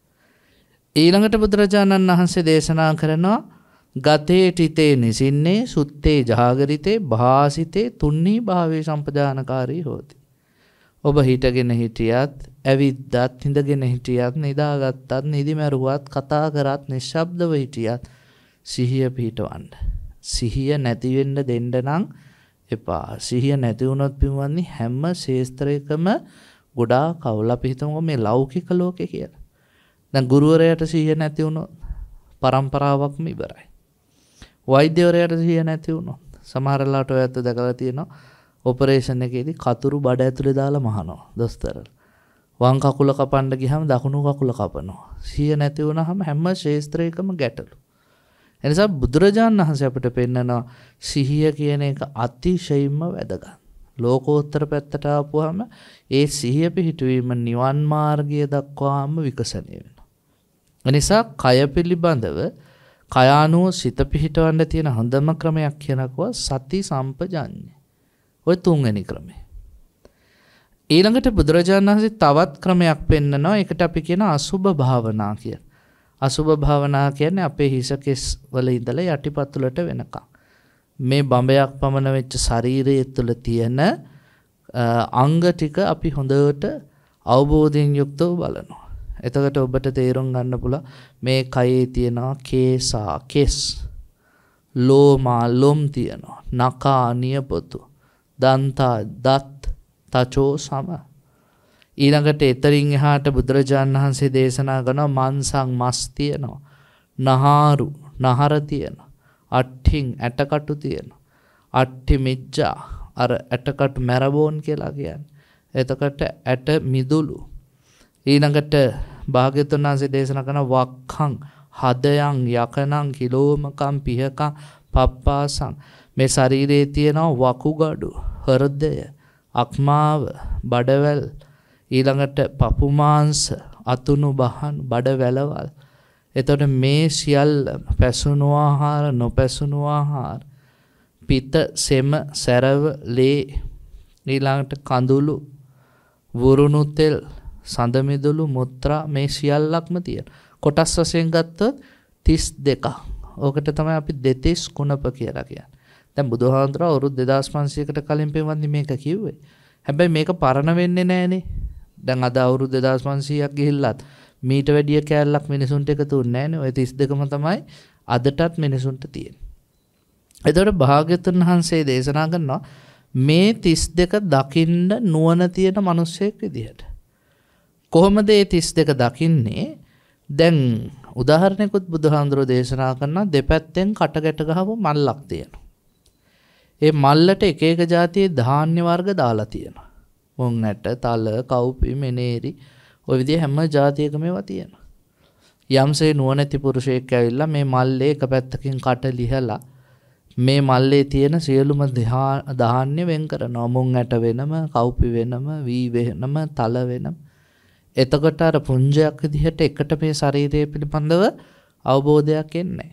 S1: ඊළඟට බුදුරජාණන් වහන්සේ දේශනා කරනවා ගතේ ටිතේ නිසින්නේ සුත්තේ ජාගරිතේ භාසිතේ තුන්නී භාවේ සම්පදානකාරී හෝති. ඔබ හිටගෙන හිටියත්, ඇවිද්දත්, හිඳගෙන හිටියත්, නිදාගත්තත්, නිදිමරුවත්, කතා කරත්, නිශ්ශබ්දව හිටියත් සිහිය පිටවන්න. සිහිය නැති වෙන්න දෙන්න නම් එපා. සිහිය නැති වුණොත් පින්වත්නි හැම ශේස්ත්‍රයකම ගොඩාක් අවුල. අපි හිතමු මේ ලෞකික ලෝකේ කියලා. දැන් ගුරුවරයාට සිහිය නැති වුණොත් පරම්පරාවක්ම ඉවරයි. වෛද්‍යවරයාට සිහිය නැති වුණොත් සමහර ලාට ඔයත් දැකලා තියෙනවා ඔපරේෂන් එකේදී කතුරු බඩ ඇතුලේ දාලා මහනවා දොස්තරලා. වම් කකුල කපන්න ගියහම දකුණු කකුල කපනවා. සිහිය නැති වුණාම හැම ශේස්ත්‍රයකම ගැටලු. එනිසා බුදුරජාණන් වහන්සේ අපිට පෙන්නනවා සිහිය කියන එක අතිශයින්ම වැදගත්. ලෝකෝත්තර පැත්තට ආපුවාම ඒ සිහිය පිහිටුවීම නිවන් මාර්ගය දක්වාම විකසනය වෙනවා. එනිසා කය පිළිබඳව කයානුව සිත පිහිටවන්න තියෙන හොඳම ක්‍රමයක් කියනකවා සති සම්පජඤ්ඤය. ඔය තුන්වෙනි ක්‍රමය. ඊළඟට බුදුරජාණන් වහන්සේ තවත් ක්‍රමයක් පෙන්නනවා. ඒකට අපි කියන අසුභ භාවනා කියලා. අසුභ භාවනා කියන්නේ අපේ හිස කෙස් වල ඉඳලා යටිපතුලට වෙනකම් මේ බඹයක් පමණ වෙච්ච ශරීරය තුළ තියෙන අංග ටික අපි හොඳට අවබෝධයෙන් යුක්තව බලනවා. එතකොට ඔබට තේරුම් ගන්න පුළුවන් මේ කයේ තියෙනවා කේසා කෙස්, ලෝමා ලොම් තියෙනවා, නකා නියපොතු, දන්තා දත්, තචෝ සම. ඊළඟට එතරින් එහාට බුදුරජාණන් වහන්සේ දේශනා කරනවා මාංශං මස් තියෙනවා, නහාරු නහර තියෙනවා, අට්ඨින් ඇටකටු තියෙනවා, අට්ඨි මිජ්ජා අර ඇටකටු මැරබෝන් කියලා කියන්නේ. එතකොට ඇට මිදුළු. ඊළඟට භාග්‍යවතුන් වහන්සේ දේශනා කරන වක්ඛං හදයන් යකනං කිලෝමකම් පිහකම් පප්පාසං. මේ ශරීරයේ තියෙන වකුගඩු, හෘදය, අක්මාව, බඩවැල්, ඊළඟට පපු මාංශ, අතුණු බහන්, බඩවැලවල්. එතකොට මේ සියල්ල පැසුණු ආහාර, නොපැසුණු ආහාර, පිත, සෙම, සැරව, ලේ, ඊළඟට කඳුළු, වුරුණු තෙල්, සඳ මිදුළු, මුත්‍රා, මේ සියල්ලක්ම තියෙන. කොටස් වශයෙන් ගත්තොත් 32ක්. ඕකට තමයි අපි දෙතිස් කුණප කියලා කියන්නේ. දැන් බුදුහාමුදුරුවෝ අවුරුදු 2500කට කලින් පෙවන්නේ මේක කිව්වේ. හැබැයි මේක පරණ වෙන්නේ නැහනේ. දැන් අද අවුරුදු 2500ක් ගිහිල්ලත් මීට වැඩිය කෑල්ලක් මිනිසුන්ට එකතු වෙන්නේ නැහනේ. ওই 32ම තමයි අදටත් මිනිසුන්ට තියෙන්නේ. එතකොට භාග්‍යවතුන් වහන්සේ දේශනා කරනවා මේ 32 දකින්න නුවණ තියෙන මිනිස්සෙක් විදිහට. කොහොමද මේ 32 දකින්නේ? දැන් උදාහරණයකට බුදුහාමුදුරුවෝ දේශනා කරනවා දෙපැත්තෙන් කට ගැට ගහපු මල්ලක් තියෙනවා. ඒ මල්ලට එක එක જાතියේ ධාන්‍ය වර්ග දාලා තියෙනවා. මුං ඇට, තල, කව්පි, මෙනේරි, ඔය විදිහ හැම જાතියකම ඒවා තියෙනවා. යම්සේ නුවණැති පුරුෂයෙක් ඇවිල්ලා මේ මල්ලේ එක පැත්තකින් කට ලිහලා මේ මල්ලේ තියෙන සියලුම ධාන්‍ය වෙන් කරනවා. මුං ඇට වෙනම, කව්පි වෙනම, වී වෙනම, තල වෙනම. එතකොට අර පුංජයක් විදිහට එකට මේ ශරීරය පිළිබඳව අවබෝධයක් එන්නේ.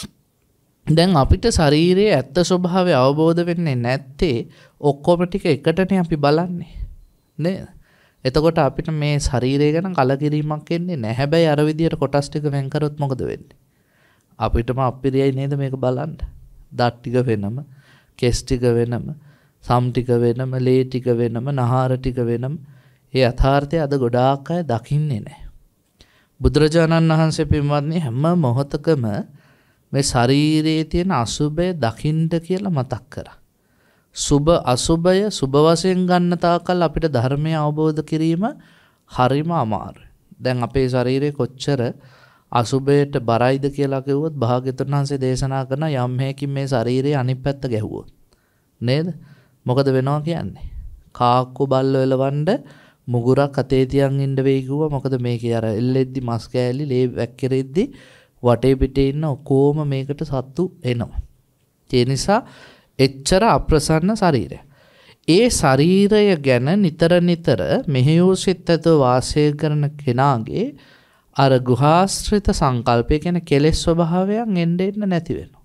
S1: දැන් අපිට ශරීරයේ ඇත්ත ස්වභාවය අවබෝධ වෙන්නේ නැත්තේ ඔක්කොම ටික එකටනේ අපි බලන්නේ නේද? එතකොට අපිට මේ ශරීරය ගැන කලකිරීමක් එන්නේ නැහැ. හැබැයි අර විදිහට කොටස් ටික වෙන් කරොත් මොකද වෙන්නේ? අපිටම අපිරියයි නේද මේක බලන්න. දත් ටික වෙනම, කෙස් ටික වෙනම, සම් ටික වෙනම, ලේ ටික වෙනම, නහර ටික වෙනම. ඒ යථාර්ථය අද ගොඩාක් අය දකින්නේ නැහැ. බුදුරජාණන් වහන්සේ පින්වත්නි හැම මොහොතකම මේ ශරීරයේ තියෙන අසුභය දකින්න කියලා මතක් කරා. සුභ අසුභය සුභ වශයෙන් ගන්න තාකල් අපිට ධර්මය අවබෝධ කිරීම හරිම අමාරුයි. දැන් අපේ ශරීරයේ කොච්චර අසුභයට බරයිද කියලා කිව්වොත් භාග්‍යවතුන් වහන්සේ දේශනා කරන යම් හේකින් මේ ශරීරයේ අනිත් පැත්ත ගැහුවොත් නේද? මොකද වෙනවා කියන්නේ? කාක්කු බල්ල වෙලවන්න මුගුරක් අතේ තියන් ඉන්න වෙයි කිව්වා. මොකද මේකේ අර එල්ලෙද්දි මස් කෑලි ලේ වැක්කිරෙද්දි වටේ පිටේ ඉන්න ඔක්කොම මේකට සත්තු එනවා. ඒ නිසා එච්චර අප්‍රසන්න ශරීරය. ඒ ශරීරය ගැන නිතර නිතර මෙහෙයෝසිත ඇතුව වාසය කරන කෙනාගේ අර ගෘහාශ්‍රිත සංකල්පය කියන කෙලෙස් ස්වභාවයන් එන්න නැති වෙනවා.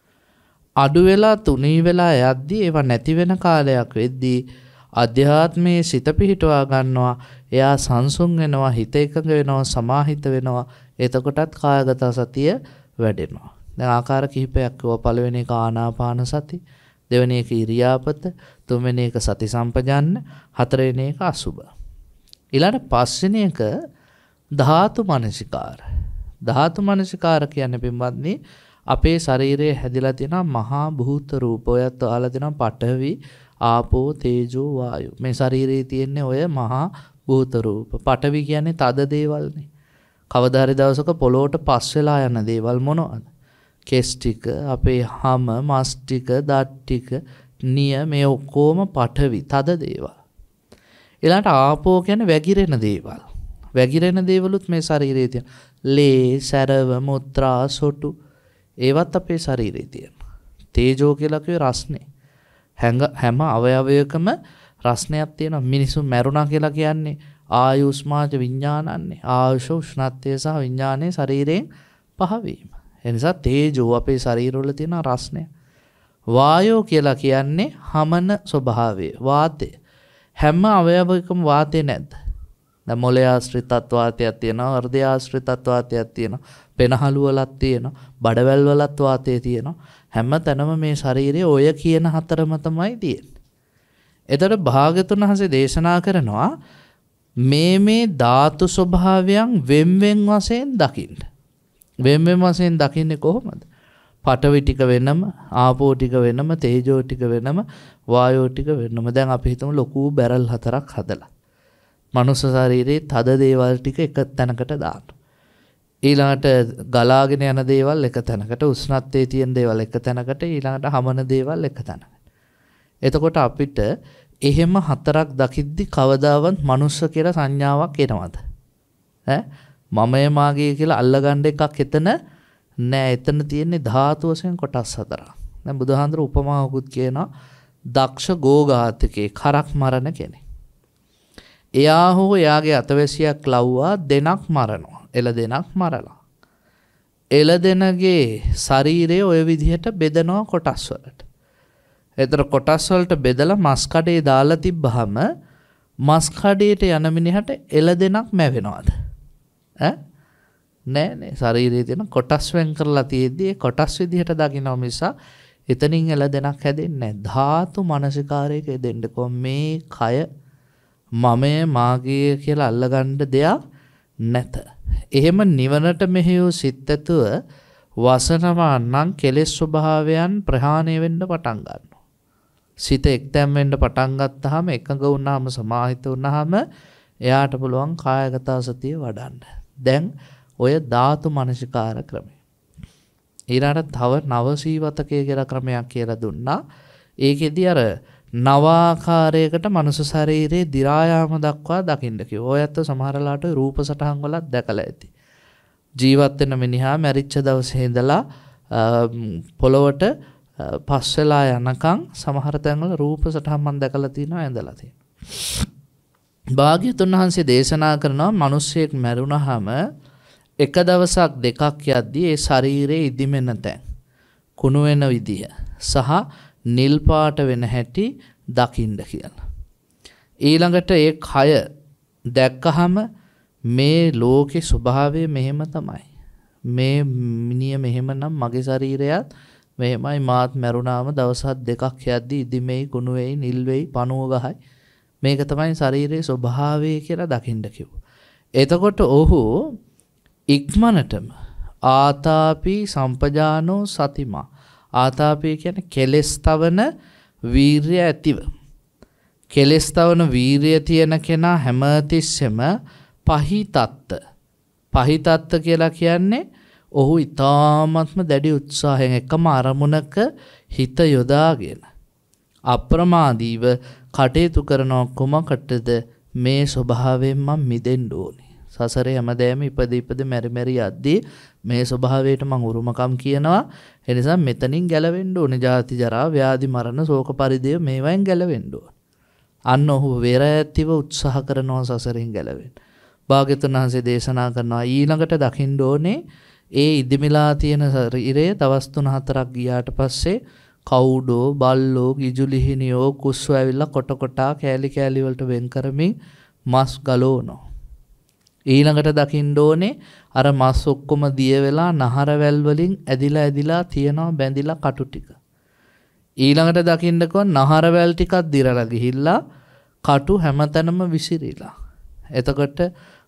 S1: අඩු වෙලා තුනී වෙලා යද්දී ඒවා නැති වෙන කාලයක් වෙද්දී අධ්‍යාත්මයේ සිත පිහිටවා ගන්නවා. එයා සංසුන් වෙනවා, හිත එකඟ වෙනවා, සමාහිත වෙනවා. එතකොටත් කායගත සතිය වැඩෙනවා. දැන් ආකාර කිහිපයක් වුණා. පළවෙනි එක ආනාපාන සති, දෙවෙනි එක ඉරියාපත, තුන්වෙනි එක සති සම්පජාන්න, හතරවෙනි එක අසුබ. ඊළඟ පස්වෙනි එක ධාතු මනසිකාර. ධාතු මනසිකාර කියන්නේ පින්වත්නි අපේ ශරීරයේ හැදිලා තියෙන මහා භූත රූප ඔයත් ඔයාලා තියෙනවා පඨවි ආපෝ තේජෝ වායෝ. මේ ශරීරයේ තියෙන්නේ ඔය මහා භූත රූප. පඨවි කියන්නේ තද දේවල්නේ. කවදා හරි දවසක පොළොවට පස් වෙලා යන දේවල් මොනවද? කෙස් ටික, අපේ හම, මස් ටික, දත් ටික, නිය මේ ඔක්කොම පඨවි තද දේවල්. ඊළඟට ආපෝ කියන්නේ වැగిරෙන දේවල්. වැగిරෙන දේවලුත් මේ ශරීරයේ තියෙන. ලේ, සැරව, මුත්‍රා, සොටු ඒවත් අපේ ශරීරයේ තියෙනවා. තේජෝ කියලා කියේ රස්නේ. හැම අවයවයකම රස්නයක් තියෙනවා. මිනිසු මැරුණා කියලා කියන්නේ ආයුෂ්මාච විඥානන්නේ. ආයුෂ උෂ්ණත්වය සහ විඥානයේ ශරීරයෙන් පහවීම. ඒ නිසා තේජෝ අපේ ශරීරවල තියෙන රස්නය. වායෝ කියලා කියන්නේ හමන ස්වභාවය. වාතය. හැම අවයවයකම වාතය නැද්ද? දැන් මොළය ආශ්‍රිතත් වාතයක් තියෙනවා, හෘදය ආශ්‍රිතත් වාතයක් තියෙනවා, පෙනහළු වලක් තියෙනවා, බඩවැල් වලත් වාතය තියෙනවා. හැම තැනම මේ ශරීරයේ ඔය කියන හතරම තමයි තියෙන්නේ. එතකොට භාග්‍යතුන් වහන්සේ දේශනා කරනවා මේ ධාතු ස්වභාවයන් වෙන් වශයෙන් දකින්න. වෙන් වශයෙන් දකින්නේ කොහොමද? පඨවි ටික වෙනම, ආපෝ ටික වෙනම, තේජෝ ටික වෙනම, වායෝ ටික වෙනම. දැන් අපි හිතමු ලොකු බැරල් 4ක් හදලා. මනුස්ස ශරීරයේ තද දේවල් ටික එක තැනකට දාන්න. ඊළඟට ගලාගෙන යන දේවල් එක තැනකට, උෂ්ණත්වයේ තියෙන දේවල් එක තැනකට, ඊළඟට හමන දේවල් එක තැනකට. එතකොට අපිට එහෙම 4ක් දකිද්දි කවදාවත් මනුස්ස කියලා සංඥාවක් එනවද? මමයේ මාගේ කියලා අල්ලගන්න එකක් එතන නෑ. එතන තියෙන්නේ ධාතු වශයෙන් කොටස් 4ක්. දැන් බුදුහාඳුර උපමාවකුත් කියනවා දක්ෂ ගෝඝාතකේ කරක් මරණ කෙනෙක්. එයා හෝ එයාගේ අතවැසියක් ලව්වා දෙනක් මරනවා. එළදෙනක් මරලා. එළදෙනගේ ශරීරය ඔය විදිහට බෙදනවා කොටස් වලට. ඒතර කොටස් වලට බෙදලා මස් කඩේ දාලා තිබ්බහම මස් කඩේට යන මිනිහට එළදෙනක් මැවෙනවද? නෑ. ශරීරයේ තියෙන කොටස් වෙන් කරලා තියෙද්දි ඒ කොටස් විදිහට දකින්න නිසා එතනින් එළදෙනක් හැදෙන්නේ නෑ. ධාතු මනසිකාරයක දෙන්නකො මේ කය මමයේ මාගේ කියලා අල්ලගන්න දෙයක් නැත. එහෙම නිවනට මෙහෙයෝ සිත් ඇතුව වසනවා නම් කෙලෙස් ස්වභාවයන් ප්‍රහාණය වෙන්න පටන් ගන්නවා. සිත එක්තැන් වෙන්න පටන් ගත්තාම එකඟ වුණාම සමාහිත වුණාම එයාට පුළුවන් කායගත සතිය වඩන්න. දැන් ඔය ධාතු මනසිකාර ක්‍රමය. ඊළඟට තව නවසීවතකය කියලා ක්‍රමයක් කියලා දුන්නා. ඒකෙදි අර නවාකාරයකට මනුස්ස ශරීරයේ දි รา යාම දක්වා දකින්න කිව්වා. ඔයත් සමහරලාට රූප සටහන් වලත් දැකලා ඇති. ජීවත් වෙන මිනිහා මැරිච්ච දවසේ ඉඳලා පොළොවට පස් වෙලා යනකම් සමහර තැන්වල රූප සටහන් මම දැකලා තියෙනවා, ඇඳලා තියෙනවා. භාග්‍යතුන් වහන්සේ දේශනා කරනවා මිනිස්සෙක් මැරුණාම එක දවසක් දෙකක් යද්දී ඒ ශරීරයේ ඉදිමෙන තැන්, කුණු වෙන විදිය සහ නිල් පාට වෙන හැටි දකින්න කියලා. ඊළඟට ඒ කය දැක්කහම මේ ලෝකේ ස්වභාවය මෙහෙම තමයි. මේ මිනිය මෙහෙමනම් මගේ ශරීරයත් මෙහෙමයි. මාත් මැරුණාම දවස් දෙකක් යද්දී ඉදිමෙයි, කුණු වෙයි, නිල් වෙයි, පණුව ගහයි. මේක තමයි ශරීරයේ ස්වභාවය කියලා දකින්න කිව්වා. එතකොට ඔහු ඉක්මනටම ආතාපි සම්පජානෝ සතිමා. ආතාපි කියන්නේ කෙලස් තවන වීරිය ඇතිව. කෙලස් තවන වීරිය තියෙන කෙනා හැමතිස්සෙම පහිතත්ත. පහිතත්ත කියලා කියන්නේ ඔහු ඊ타ත්ම දැඩි උත්සාහයෙන් එකම අරමුණක හිත යොදාගෙන අප්‍රමාදීව කටයුතු කරන කොමකටද මේ ස්වභාවයෙන් මම මිදෙන්න ඕනේ. සසරේ හැමදේම ඉපද මෙරි යද්දී මේ ස්වභාවයට මම උරුමකම් කියනවා. ඒ නිසා මෙතනින් ගැලවෙන්න ඕනේ. ජාති ජරා ව්‍යාධි මරණ ශෝක පරිදේව මේවෙන් ගැලවෙන්න ඕනේ. අන්න ඔහු වෙර ඇතිව උත්සාහ කරනවා සසරෙන් ගැලවෙන්න. භාග්‍යතුන් වහන්සේ දේශනා කරනවා ඊළඟට දකින්න ඕනේ ඒ ඉදිමිලා තියෙන ශරීරය දවස් 3-4ක් ගියාට පස්සේ කවුඩෝ බල්ලෝ ගිජුලිහිනියෝ කුස්සු ඇවිල්ලා කොට කොටා කෑලි කෑලි වලට වෙන් කරමින් මස් ගලවනවා. ඊළඟට දකින්න ඕනේ අර මස් ඔක්කොම දිය වෙලා නහරවැල් වලින් ඇදිලා තියෙනවා බැඳිලා කටු ටික. ඊළඟට දකින්නකෝ නහරවැල් ටිකක් දිරලා ගිහිල්ලා කටු හැමතැනම විසිරිලා. එතකොට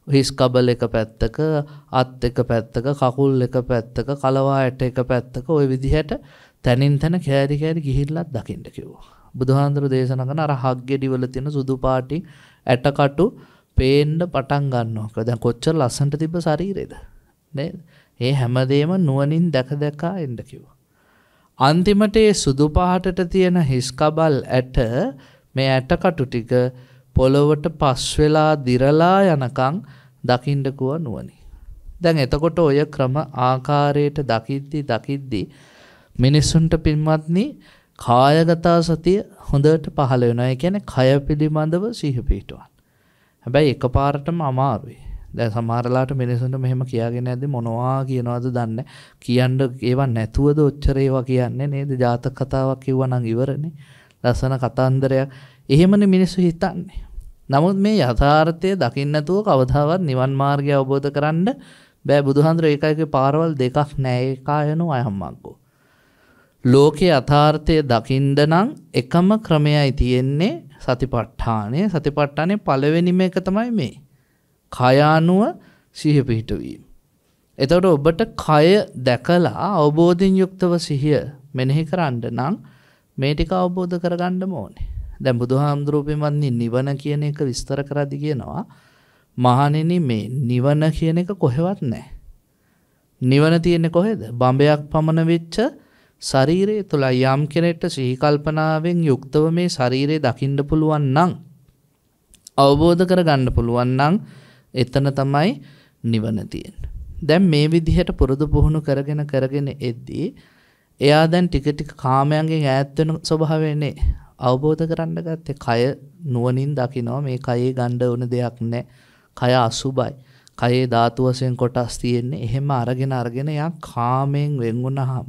S1: හිස් කබල් එක පැත්තක, අත් එක පැත්තක, කකුල් එක පැත්තක, කලවා ඇට එක පැත්තක ওই විදිහට තනින් තන කෑරි කෑරි ගිහිල්ලත් දකින්න කිව්වා. බුදුහාඳුරු දේශනා කරන අර හග්ගෙඩි වල තියෙන සුදු පාටින් ඇටකටු පේන්න පටන් ගන්නවා. දැන් කොච්චර ලස්සනට තිබ්බ ශරීරෙද නේද? ඒ හැමදේම නුවණින් දැක දැක එන්න කිව්වා. අන්තිමට ඒ සුදු පාටට තියෙන හිස් කබල් ඇට මේ ඇටකටු ටික පොළොවට පස් වෙලා දිරලා යනකම් දකින්න කිව්වා නුවණින්. දැන් එතකොට ඔය ක්‍රම ආකාරයට දකිද්දි මිනිසුන්ට පින්වත්නි කායගත සතිය හොඳට පහළ වෙනවා. ඒ කියන්නේ කය පිළිබඳව සිහිය පිහිටවන්න. හැබැයි එකපාරටම අමාරුයි. දැන් සමහරලාට මිනිසුන්ට මෙහෙම කියාගෙන යද්දි මොනවා කියනවද දන්නේ කියන්න ඒවා නැතුවද ඔච්චර ඒවා කියන්නේ නේද? ජාතක කතාවක් කිව්වා නම් ඉවරනේ. ලස්සන කතාන්දරයක්. එහෙමනේ මිනිස්සු හිතන්නේ. නමුත් මේ යථාර්ථය දකින්න නැතුව කවදාවත් නිවන් මාර්ගය අවබෝධ කරන්න බෑ. බුදුහාඳුර ඒකයිගේ පාරවල් දෙකක් නෑ. ඒකායනෝ අයම්මග්ගෝ. ලෝකේ යථාර්ථය දකින්න නම් එකම ක්‍රමයයි තියෙන්නේ සතිපට්ඨානය. සතිපට්ඨානේ පළවෙනිම එක තමයි මේ. කය අනුව සිහිය පිහිටවීම. එතකොට ඔබට කය දැකලා අවබෝධයෙන් යුක්තව සිහිය මෙනෙහි කරන්න නම් මේ ටික අවබෝධ කරගන්න ඕනේ. දැන් බුදුහාමුදුරුවෝ නිවන කියන එක විස්තර කරද්දී කියනවා මහණෙනි මේ නිවන කියන එක කොහෙවත් නැහැ. නිවන තියෙන්නේ කොහෙද? බඹයක් පමණ වෙච්ච ශරීරය තුල. යම් කෙනෙක්ට සිහි කල්පනාවෙන් යුක්තව මේ ශරීරය දකින්න පුළුවන් නම් අවබෝධ කරගන්න පුළුවන් නම් එතන තමයි නිවන තියෙන්නේ. දැන් මේ විදිහට පුරුදු පුහුණු කරගෙන එද්දී එයා දැන් ටික ටික කාමයන්ගෙන් ඈත් වෙන ස්වභාවයනේ අවබෝධ කරන්න ගත්තේ. කය නුවණින් දකිනවා මේ කයේ ගන්න ඕන දෙයක් නැහැ. කය අසුබයි. කයේ ධාතු වශයෙන් කොටස් තියෙන්නේ. එහෙම අරගෙන එයා කාමයෙන් වෙන් වුණාම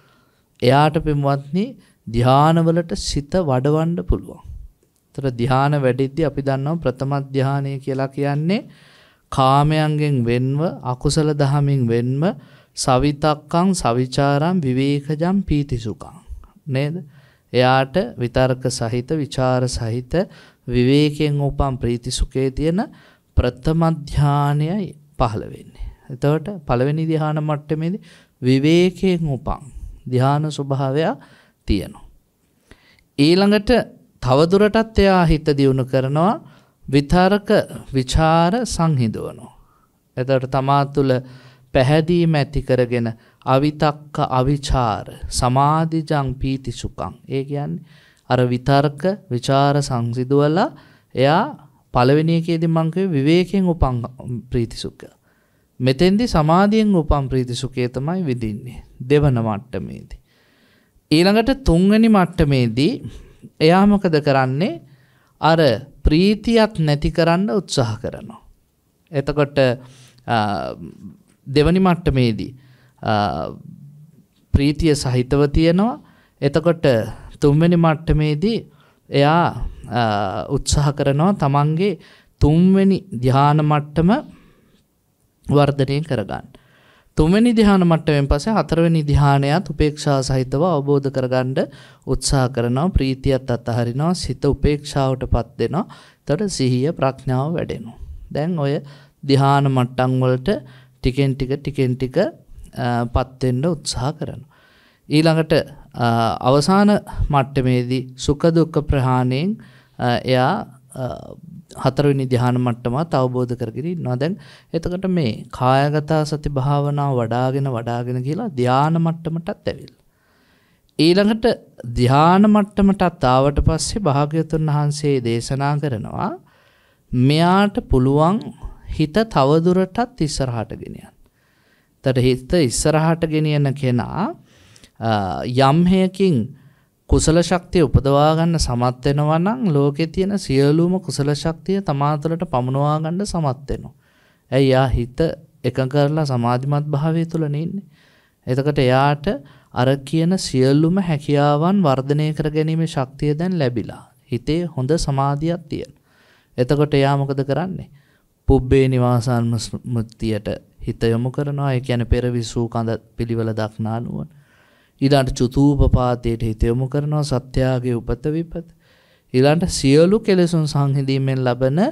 S1: එයාට පින්වත්නි ධානවලට සිත වඩවන්න පුළුවන්. ඒතර ධාන වැඩිද්දී අපි දන්නවා ප්‍රථම ධානය කියලා කියන්නේ කාමයන්ගෙන් වෙන්ව අකුසල දහමින් වෙන්ව සවිතක්කං සවිචාරං විවේකජං පීතිසුඛං නේද? එයාට විතර්ක සහිත විචාර සහිත විවේකයෙන් උපන් ප්‍රීතිසුඛයේ තියෙන ප්‍රථම ධානයයි පහළ වෙන්නේ. එතකොට පළවෙනි ධාන මට්ටමේදී විවේකයෙන් උපන් ධාන ස්වභාවය තියෙනවා. ඊළඟට තවදුරටත් එයා හිත දියුණු කරනවා විතර්ක විචාර සංහිඳවනවා. එතකොට තමා තුළ පැහැදීම ඇති කරගෙන අවිතක්ක අවිචාර සමාධිජං පීතිසුඛං. ඒ කියන්නේ අර විතර්ක විචාර සංසිඳවලා එයා පළවෙනි එකේදී මම කිව්වේ විවේකයෙන් උපන් ප්‍රීතිසුඛ. මෙතෙන්දී සමාධියෙන් උපන් ප්‍රීතිසුඛය තමයි විඳින්නේ දෙවන මට්ටමේදී. ඊළඟට තුන්වෙනි මට්ටමේදී එයා මොකද කරන්නේ? අර ප්‍රීතියක් නැති කරන්න උත්සාහ කරනවා. එතකොට දෙවනි මට්ටමේදී ප්‍රීතිය සහිතව තියෙනවා. එතකොට තුන්වෙනි මට්ටමේදී එයා උත්සාහ කරනවා තමන්ගේ තුන්වෙනි ධ්‍යාන මට්ටම වර්ධනය කරගන්න. තුන්වෙනි ධ්‍යාන මට්ටමෙන් පස්සේ හතරවෙනි ධ්‍යානයත් උපේක්ෂා සහිතව අවබෝධ කරගන්න උත්සාහ කරනවා. ප්‍රීතියත් අතහරිනවා. සිත උපේක්ෂාවටපත් වෙනවා. එතකොට සිහිය ප්‍රඥාව වැඩෙනවා. දැන් ඔය ධ්‍යාන මට්ටම් වලට ටිකෙන් ටික පත් වෙන්න උත්සාහ කරනවා. ඊළඟට අවසාන මට්ටමේදී සුඛ දුක්ඛ ප්‍රහාණයෙන් එයා හතරවෙනි ධ්‍යාන මට්ටමත් අවබෝධ කරගෙන ඉන්නවා. දැන් එතකොට මේ කායගත සති භාවනාව වඩාගෙන කියලා ධ්‍යාන මට්ටමටත් ඇවිල්ලා. ඊළඟට ධ්‍යාන මට්ටමටත් ආවට පස්සේ භාග්‍යවතුන් වහන්සේ දේශනා කරනවා මෙයාට පුළුවන් හිත තවදුරටත් ඉස්සරහට ගෙනියන්න. එතකොට හිත ඉස්සරහට ගෙනියන කෙනා යම් හේකින් කුසල ශක්තිය උපදවා ගන්න සමත් වෙනවා නම් ලෝකේ තියෙන සියලුම කුසල ශක්තිය තමා තුළට පමුණවා ගන්න සමත් වෙනවා. ඇයි යා හිත එකඟ කරලා සමාධිමත් භාවය තුළ ඉන්නේ. එතකොට එයාට අර කියන සියලුම හැකියාවන් වර්ධනය කර ගැනීමේ ශක්තිය දැන් ලැබිලා. හිතේ හොඳ සමාධියක් තියෙන. එතකොට එයා මොකද කරන්නේ? පුබ්බේ නිවාසාන්මුක්තියට හිත යොමු කරනවා. ඒ කියන්නේ පෙරවිසූ කඳ පිළිවෙල දක්නා නුවණ. ඊළඟට චුතූපපාතයට හිත යොමු කරනවා. සත්‍යාගේ උපත විපත. ඊළඟට සියලු කෙලෙසුන් සංහිඳීමෙන් ලබන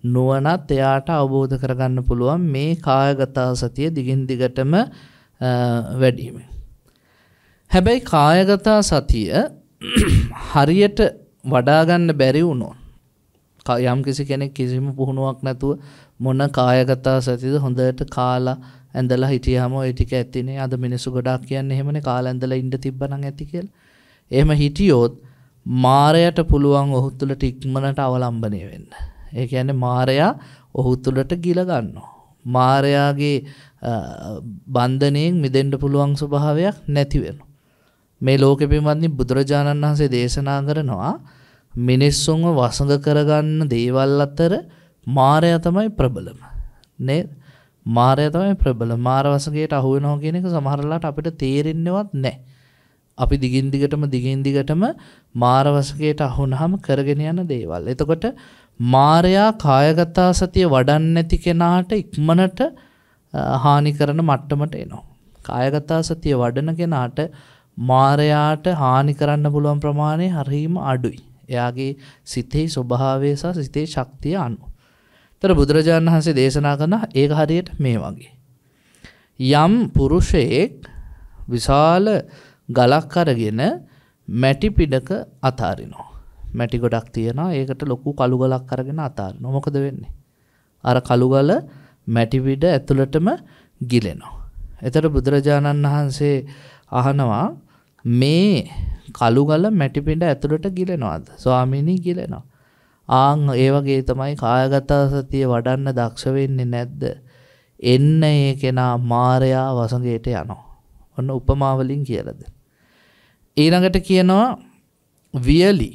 S1: නුවණත් එයාට අවබෝධ කරගන්න පුළුවන් මේ කායගත සතිය දිගින් දිගටම වැඩිවීම. හැබැයි කායගත සතිය හරියට වඩා ගන්න බැරි වුණොත් යම් කිසි කෙනෙක් කිසිම පුහුණුවක් නැතුව මොන කායගත සතියද හොඳට කාලා ඇඳලා හිටියාම ওই ටික ඇතිනේ. අද මිනිස්සු ගොඩාක් කියන්නේ එහෙමනේ, කාලා ඇඳලා ඉන්න තිබ්බනම් ඇති කියලා. එහෙම හිටියොත් මාරයට පුළුවන් ඔහු තුළට ඉක්මනට අවලම්බණය වෙන්න. ඒ කියන්නේ මාරයා ඔහු තුළට ගිල ගන්නවා. මාරයාගේ බන්ධනයෙන් මිදෙන්න පුළුවන් ස්වභාවයක් නැති වෙනවා. මේ ලෝකෙ පින්වත්නි බුදුරජාණන් වහන්සේ දේශනා කරනවා මිනිස්සුන්ව වසඟ කරගන්න දේවල් අතර මාරයා තමයි ප්‍රබලම. නේද? මාරයා තමයි ප්‍රබල. මාර වසඟයට අහු වෙනවා කියන එක සමහර වෙලාවට අපිට තේරෙන්නේවත් නැහැ. අපි දිගින් දිගටම මාර වසඟයට අහු වුනහම කරගෙන යන දේවල්. එතකොට මාරයා කායගත සතිය වඩන්නේ නැති කෙනාට ඉක්මනට හානි කරන මට්ටමට එනවා. කායගත සතිය වඩන කෙනාට මාරයාට හානි කරන්න පුළුවන් ප්‍රමාණය හරිම අඩුයි. එයාගේ සිතේ ස්වභාවය සහ සිතේ ශක්තිය අනුව. තර බුදුරජාණන් වහන්සේ දේශනා කරන ඒක හරියට මේ වගේ. යම් පුරුෂයෙක් විශාල ගලක් අරගෙන මැටි පිටක අතාරිනවා. මැටි ගොඩක් තියෙනවා. ඒකට ලොකු කළු ගලක් අරගෙන අතාරිනවා. මොකද වෙන්නේ? අර කළු ගල මැටි පිට ඇතුළටම ගිලෙනවා. එතකොට බුදුරජාණන් වහන්සේ අහනවා මේ කළු ගල මැටි පිට ඇතුළට ගිලෙනවද? ස්වාමීනි ගිලෙනවා. ඒ වගේ තමයි කායගත සතිය වඩන්න දක්ෂ වෙන්නේ නැද්ද? එන්න ඒ කෙනා මායයා වසඟයට යනවා. ඔන්න උපමා වලින් කියලාද. ඊළඟට කියනවා වියලි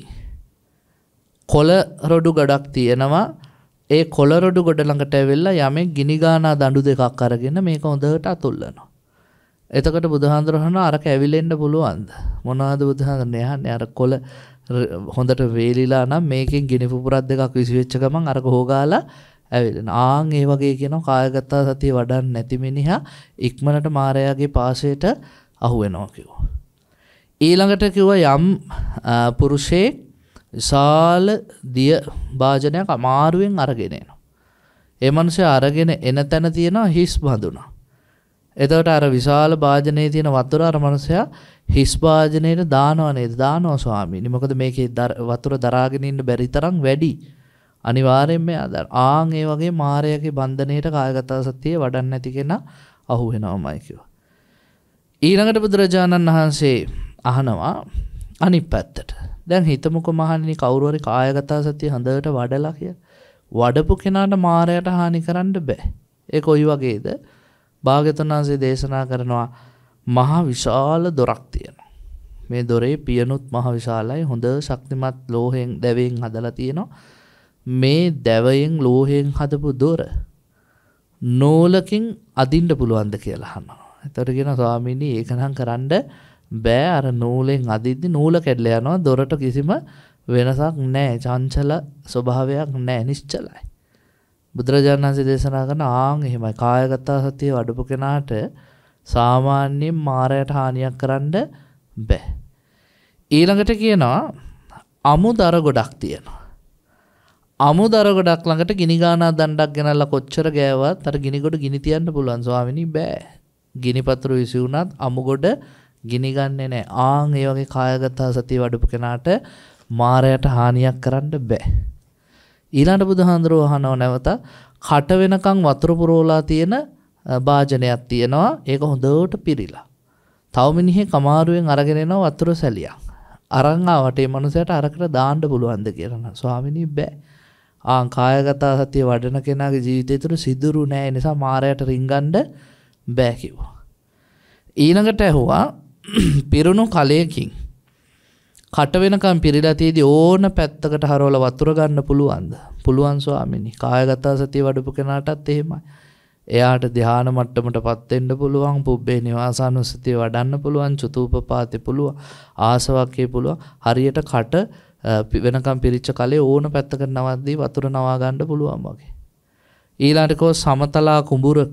S1: කොළ රොඩු ගොඩක් තියෙනවා. ඒ කොළ රොඩු ගොඩ ළඟට ඇවිල්ලා යමෙක් ගිනි ගානා දඬු දෙකක් අරගෙන මේක හොඳට අතුල්ලනවා. එතකොට බුදුහාඳුරහන අරක ඇවිලෙන්න පුළුවන්ද? මොනවද බුදුහාඳුරනේ යන්නේ? අර කොළ හොඳට වේලිලා නම් මේකෙන් ගිනි පුපුරක් දෙකක් විසිවෙච්ච ගමන් අරක හොගාලා ඇවිලෙන. ඒ වගේ කියනවා කායගත සතිය වඩන්නේ නැති මිනිහා ඉක්මනට මායාවේ පාසයට අහු වෙනවා කිව්වා. ඊළඟට කිව්වා යම් පුරුෂයෙක් විශාල දිය භාජනයක් අමාරුවෙන් අරගෙන එනවා. ඒ මනුස්සයා අරගෙන එන තැන තියෙනවා හිස් බඳුනා. එතකොට අර විශාල භාජනයේ තියෙන වතුර අර මනුස්සයා හිස් භාජනයට දානවා නේද? දානවා ස්වාමීනි. මොකද මේකේ වතුර දරාගෙන ඉන්න බැරි තරම් වැඩි. අනිවාර්යෙන්ම ඒ වගේ මායාවේ බන්ධනයට කායගත සතිය වඩන්නේ නැති කෙනා අහු වෙනවමයි කිව්වා. ඊළඟට බුදුරජාණන් වහන්සේ අහනවා අනිත් පැත්තට. දැන් හිතමුකෝ මහණෙනි කවුරු හරි කායගත සතිය හොඳට වඩලා කියලා. වඩපු කෙනාට මායයට හානි කරන්න බෑ. ඒක කොයි වගේද? භාග්‍යවතුන් වහන්සේ දේශනා කරනවා මහ විශාල දොරක් තියෙනවා. මේ දොරේ පියනුත් මහ විශාලයි. හොඳ ශක්තිමත් ලෝහයෙන් දැවයෙන් හදලා තියෙනවා. මේ දැවයෙන් ලෝහයෙන් හදපු දොර නූලකින් අදින්න පුළුවන්ද කියලා අහනවා. එතකොට කියනවා ස්වාමීනි ඒක නම් කරන්න බෑ. අර නූලෙන් අදිද්දි නූල කැඩලා යනවා. දොරට කිසිම වෙනසක් නැහැ. චංචල ස්වභාවයක් නැහැ. නිශ්චලයි. බුදුරජාණන් වහන්සේ දේශනා කරන එහෙමයි කායගත සතිය වඩපු කෙනාට සාමාන්‍යයෙන් මායයට හානියක් කරන්න බෑ. ඊළඟට කියනවා අමුදර ගොඩක් තියෙනවා. අමුදර ගොඩක් ළඟට ගිනි ගානා දණ්ඩක් ගෙනල්ලා කොච්චර ගෑවත් අර ගිනි ගොඩ ගිනි තියන්න පුළුවන් ස්වාමීනි බෑ. ගිනි පතුරු විසි වුණත් අමු ගොඩ ගිනි ගන්නේ නැහැ. ඒ වගේ කායගත සතිය වඩපු කෙනාට මායයට හානියක් කරන්න බෑ. ඊළඟ බුදුහාඳුරෝ අහනව නැවත කට වෙනකන් වතුර පුරවලා තියෙන භාජනයක් තියෙනවා. ඒක හොඳට පිරීලා. තව මිනිහෙක් අමාරුවෙන් අරගෙන එනවා වතුර සැලියක්. අරන් ආවට මේ මනුස්සයාට අරකට දාන්න පුළුවන්ද කියලා නේද? ස්වාමිනී බෑ. කායගත සතිය වඩන කෙනාගේ ජීවිතය තුළ සිදුරු නෑ. ඒ නිසා මායයට රිංගන්න බෑ කිව්වා. ඊළඟට ඇහුවා පිරුණු කලයකින් කට වෙනකම් පිරීලා තියදී ඕන පැත්තකට හරවලා වතුර ගන්න පුළුවන්ද? පුළුවන් ස්වාමීනි. කායගත සතිය වඩපු කෙනාටත් එහෙමයි. එයාට ධ්‍යාන මට්ටමටපත් වෙන්න පුළුවන්. පුබ්බේ නිවාසානුස්සතිය වඩන්න පුළුවන්. චතුූපපාතේ පුළුවන්. ආසවක්කේ පුළුවන්. හරියට කට වෙනකම් පිරිච්ච කලේ ඕන පැත්තකට නවද්දී වතුර නවා ගන්න පුළුවන් වගේ. ඊළඟට කෝ සමතලා කුඹුරක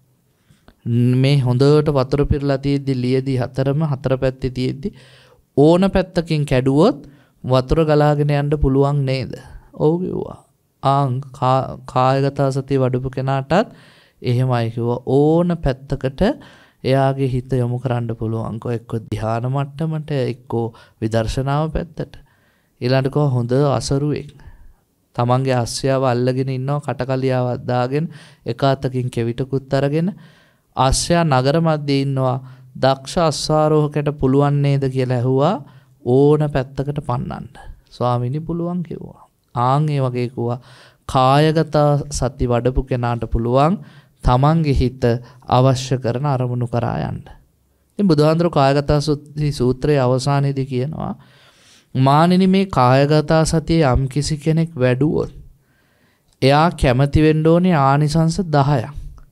S1: මේ හොඳට වතුර පිරලා තියෙද්දි ලියදී හතර පැත්තේ තියෙද්දි ඕන පැත්තකින් කැඩුවොත් වතුර ගලාගෙන යන්න පුළුවන් නේද? ඔව් කිව්වා. කායගත සතිය වඩපු කෙනාටත් එහෙමයි කිව්වා. ඕන පැත්තකට එයාගේ හිත යොමු කරන්න පුළුවන්. එක්ක ධ්‍යාන මට්ටමට, එක්ක විදර්ශනාව පැත්තට. ඊළඟට හොඳ අසරුවෙක් තමන්ගේ අස්සයාව අල්ලගෙන ඉන්නවා, කටකලියාවක් දාගෙන එක අතකින් කෙවිතකුත් අරගෙන අස්සයා නගර මැදේ ඉන්නවා. දක්ෂ අස්සාරෝහකට පුළුවන් නේද කියලා ඇහුවා ඕන පැත්තකට පන්නන්න. ස්වාමීනි පුළුවන් කිව්වා. ඒ වගේ කිව්වා කායගත සති වඩපු කෙනාට පුළුවන් තමන්ගේ හිත අවශ්‍ය කරන අරමුණු කරා යන්න. ඉතින් බුදුහාඳුර කායගත සූත්‍රයේ අවසානයේදී කියනවා මානිනි මේ කායගත සතිය යම් කිසි කෙනෙක් වැඩුවොත් එයා කැමති වෙන්න ඕනේ ආනිසංස 10ක්.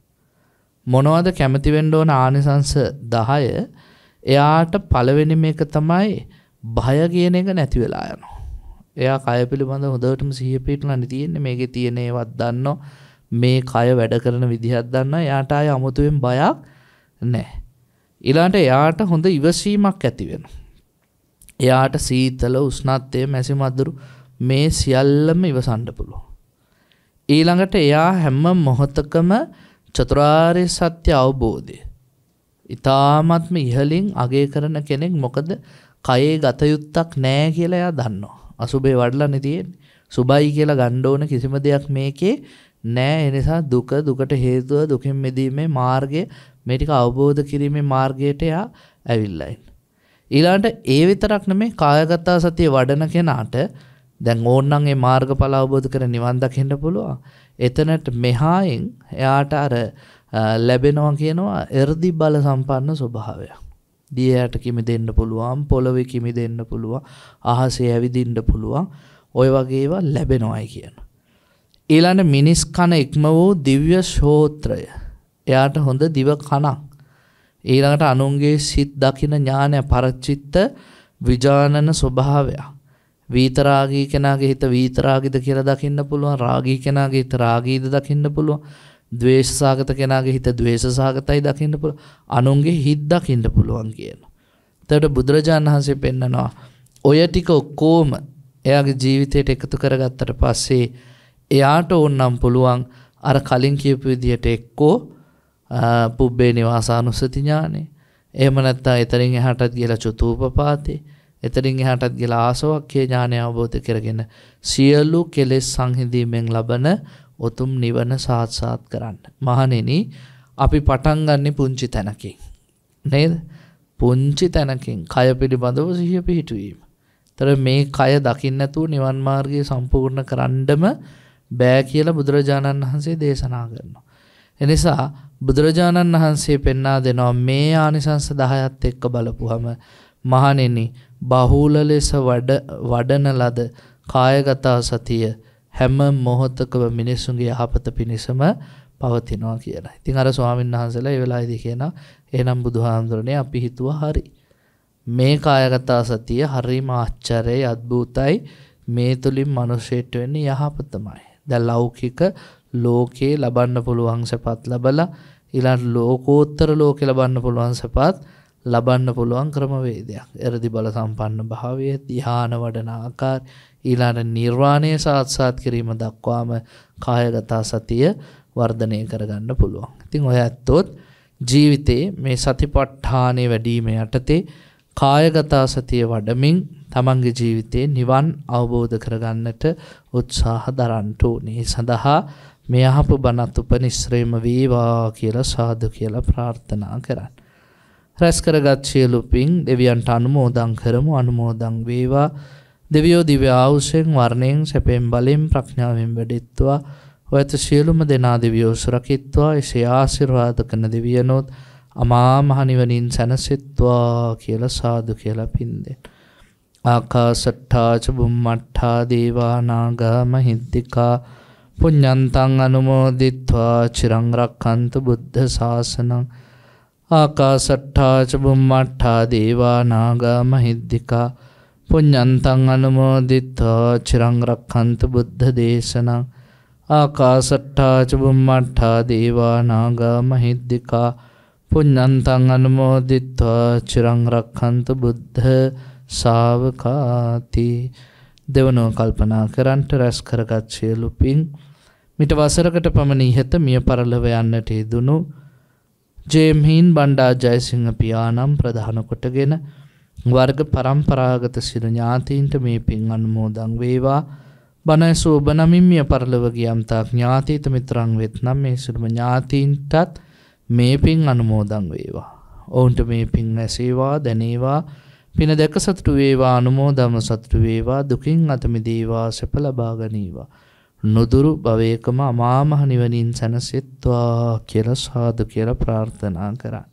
S1: මොනවද කැමති වෙන්න ඕන ආනිසංස 10? එයාට පළවෙනි මේක තමයි භය කියන එක නැති වෙලා යනවා. එයා කය පිළිබඳ හොඳටම සිහිය පිටුලන්නේ තියෙන්නේ. මේකේ තියෙන ඒවත් දන්නෝ. මේ කය වැඩ කරන විදිහක් දන්නවා. එයාට ආය අමුතුවෙන් බයක් නැහැ. ඊළඟට එයාට හොඳ ඉවසීමක් ඇති වෙනවා. එයාට සීතල උෂ්ණත්වය මැසි මදුරු මේ සියල්ලම ඉවසන්න පුළුවන්. ඊළඟට එයා හැම මොහොතකම චතුරාර්ය සත්‍ය අවබෝධය ඊ타ත්ම ඉහලින් අගය කරන කෙනෙක්. මොකද කයේ ගත යුත්තක් නැහැ කියලා එයා දන්නවා. අසුබේ වඩලානේ තියෙන්නේ. සුබයි කියලා ගන්න ඕන කිසිම දෙයක් මේකේ නැහැ. ඒ නිසා දුකට හේතුව දුකින් මිදීමේ මාර්ගය මේ ටික අවබෝධ කිරීමේ මාර්ගයට එයා ඇවිල්ලා ඉන්නේ. ඊළඟට ඒ විතරක් නෙමෙයි කායගත සතිය වඩන කෙනාට දැන් ඕනනම් මේ මාර්ගඵල අවබෝධ කර නිවන් දකින්න පුළුවන්. එතනට මෙහායෙන් එයාට අර ලැබෙනවා කියනවා එර්දි බල සම්පන්න ස්වභාවය. දියයට කිමි දෙන්න පුළුවන්, පොළවේ කිමි දෙන්න පුළුවන්, අහසේ ඇවිදින්න පුළුවන්. ওই වගේ ඒවා ලැබෙනවායි කියන. ඊළඟ මිනිස් කන ඉක්ම වූ දිව්‍ය ශෝත්‍රය. එයාට හොඳ දිව කනක්. ඊළඟට අනුන්ගේ සිත් දකින ඥානය පරචිත්ත විජානන ස්වභාවය. වීතරාගී කෙනාගේ හිත වීතරාගීද කියලා දකින්න පුළුවන්. රාගී කෙනාගේ හිත රාගීද දකින්න පුළුවන්. ද්වේෂසහගත කෙනාගේ හිත ද්වේෂසහගතයි දකින්න පුළුවන්. අනුන්ගේ හිත් දකින්න පුළුවන් කියන. එතකොට බුදුරජාණන් වහන්සේ පෙන්නනවා ඔය ටික ඔක්කොම එයාගේ ජීවිතයට එකතු කරගත්තට පස්සේ එයාට ඕනනම් පුළුවන් අර කලින් කියපු විදිහට එක්කෝ පුබ්බේ නිවාසානුස්සති ඥානෙ. එහෙම නැත්නම් එතනින් එහාටත් ගිහලා චතුූපපාතේ. එතනින් එහාටත් ගිහලා ආසවක්ඛ්‍ය ඥානය අවබෝධ කරගෙන සියලු කෙලෙස් සංහිඳීමෙන් ලබන උතුම් නිවන සාක්ෂාත් කරන්න. මහණෙනි අපි පටන් ගන්නෙ පුංචි තැනකින්. නේද? පුංචි තැනකින් කය පිළිබඳව සිහිය පිහිටුවීම. ତර මේ කය දකින්න නැතුව නිවන් මාර්ගය සම්පූර්ණ කරන්නම බෑ කියලා බුදුරජාණන් වහන්සේ දේශනා කරනවා. එනිසා බුදුරජාණන් වහන්සේ පෙන්වා දෙනවා මේ ආනිසංස 10ත් එක්ක බලපුවම මහණෙනි බහූල ලෙස වඩන ලද කායගත සතිය හැම මොහොතකම මිනිසුන්ගේ යහපත පිණිසම පවතිනවා කියලා. ඉතින් අර ස්වාමීන් වහන්සේලා ඒ වෙලාවේදී කියනවා එහෙනම් බුදුහාමුදුරනේ අපි හිතුවා හරි. මේ කායගත සතිය හරිම ආශ්චර්යයි අద్භූතයි. මේ තුලින් මිනිසෙට වෙන්නේ යහපතමයි. දැන් ලෞකික ලෝකේ ලබන්න පුළුවන් සපත් ලැබලා ඊළඟ ලෝකෝත්තර ලෝකේ ලබන්න පුළුවන් සපත් ලබන්න පුළුවන් ක්‍රමවේදයක්. එර්දි බල සම්පන්න භාවය, ධ්‍යාන වඩන ආකාර, ඊළඟ නිර්වාණය සාක්ෂාත් කිරීම දක්වාම කායගත සතිය වර්ධනය කරගන්න පුළුවන්. ඉතින් ඔය ඇත්තොත් ජීවිතේ මේ සතිපට්ඨානෙ වැඩිම යටතේ කායගත සතිය වඩමින් තමන්ගේ ජීවිතේ නිවන් අවබෝධ කරගන්නට උත්සාහ දරන්න ඕනේ. සඳහා මේ අහපු බණත් උපනිශ්‍රේම වේවා කියලා සාදු කියලා ප්‍රාර්ථනා කරන්න. රැස් කරගත් සියලු පින් දෙවියන්ට අනුමෝදන් කරමු. අනුමෝදන් වේවා. දෙවියෝ දිව්‍ය ආයුෂෙන් වර්ණයෙන් සැපෙන් බලෙන් ප්‍රඥාවෙන් වැඩෙත්වා. ඔයත් සියලුම දෙනා දෙවියෝ සුරකිත්වා. එසේ ආශිර්වාද කරන දෙවියනොත් අමා මහ නිවනින් සැනසෙත්වා කියලා සාදු කියලා පින් දෙන්න. ආකාශට්ඨා ච බුම්මට්ඨා දේවා නාග මහිද්దికා පුඤ්ඤන්තං අනුමෝදිත්වා චිරං රක්ඛන්තු බුද්ධ ශාසනං. ආකාශට්ඨා ච බුම්මට්ඨා දේවා නාග මහිද්దికා පුඤ්ඤන්තං අනුමෝදිත්වා චිරං රක්ඛන්තු බුද්ධ දේශනං. ආකාශට්ඨා ච බුම්මට්ඨා දේවා නාග මහිද්దికා පුඤ්ඤන්තං අනුමෝදිත්වා චිරං රක්ඛන්තු බුද්ධ ශාවකාති. දෙවනුව කල්පනා කරන්ට රැස් කරගත් සියලු පින් මිට වසරකට පමණ ඉහත මිය පරලොව යන්නට යෙදුණු ජේම්හීන් බණ්ඩා ජයසිංහ පියාණන් ප්‍රධාන කොටගෙන වර්ග පරම්පරාගත සියලු ඥාතීන්ට මේ පින් අනුමෝදන් වේවා. බණ ඇසූ ඔබ නමින් මිය පරලොව ගියම් තාක් ඥාතීත මිත්‍රන් වෙත්නම් මේ සියලුම ඥාතීන්ටත් මේ පින් අනුමෝදන් වේවා. ඔවුන්ට මේ පින් ඇසේවා දැනේවා. පින දැක සතුටු වේවා. අනුමෝදන්ව සතුටු වේවා. දුකින් අත මිදේවා. සැප ලබා ගනීවා. නොදුරු භවයකම අමා මහ නිවනින් සැනසෙත්වා කියලා සාදු කියලා ප්‍රාර්ථනා කරන්න.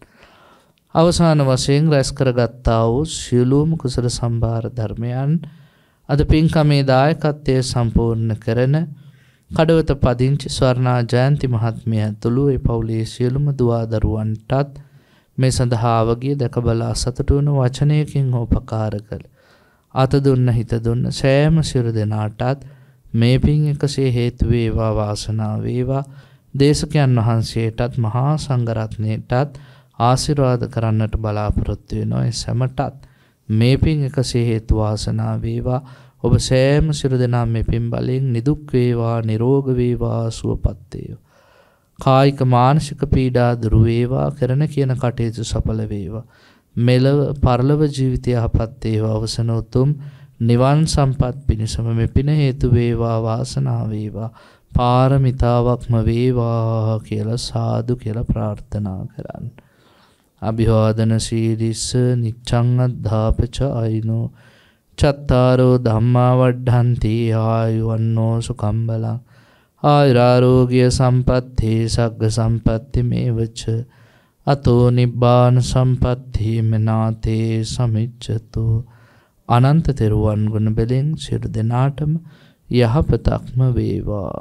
S1: අවසාන වශයෙන් රැස් කරගත්තා වූ සියලුම කුසල සම්භාර ධර්මයන් අද පින්කමේ දායකත්වයේ සම්පූර්ණ කරන කඩවත පදිංචි ස්වර්ණා ජයන්ති මහත්මිය ඇතුළු ඒ පවුලේ සියලුම දුවා දරුවන්ටත් මේ සඳහා අවගිය දැක බලා සතුටු වන වචනයකින් උපකාර කළ අත දුන්න හිත දුන්න සෑම සියලු දෙනාටත් මේ පින් එකසේ හේතු වේවා වාසනාව වේවා. දේශකයන් වහන්සේටත් මහා සංඝරත්නයටත් ආශිර්වාද කරන්නට බලාපොරොත්තු වෙනවා. ඒ සැමටත් මේ පින් එකසේ හේතු වාසනාව වේවා. ඔබ සෑම සියලු දෙනා මේ පින් බලයෙන් නිදුක් වේවා නිරෝග වේවා සුවපත් වේවා. කායික මානසික පීඩා දුරු වේවා. කරන කියන කටයුතු සඵල වේවා. මෙලව පරලොව ජීවිතය යහපත් වේවා. අවසන උතුම් නිවන් සම්පත් පිණිසම මේ පින හේතු වේවා වාසනාව වේවා. පාරමිතාවක්ම වේවා කියලා සාදු කියලා ප්‍රාර්ථනා කරන්න. අභිවාදන සීලිස්ස නිච්ඡං අද්ධාපච අයිනෝ චත්තාරෝ ධම්මා වඩ්ඩන්ති ආයුවන්නෝ සුඛං බලං ආයුරාෝග්‍ය සම්පත්ති සග්ග සම්පත්ති මේවච අතෝ නිබ්බාන සම්පත්ති මනාතේ සමිච්ඡතු. අනන්ත තෙරුවන් ගුණ බෙලෙන් සියලු දෙනාටම යහපතක්ම වේවා.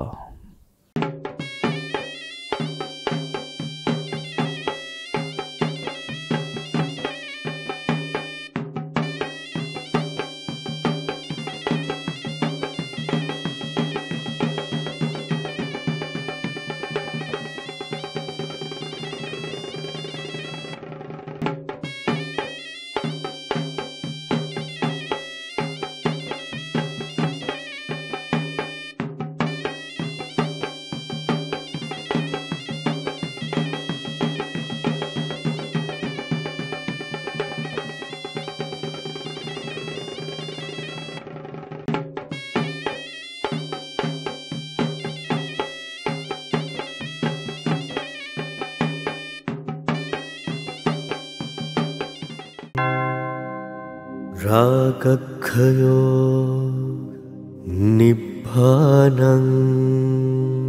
S2: රාගක්ඛයෝ නිබ්බානං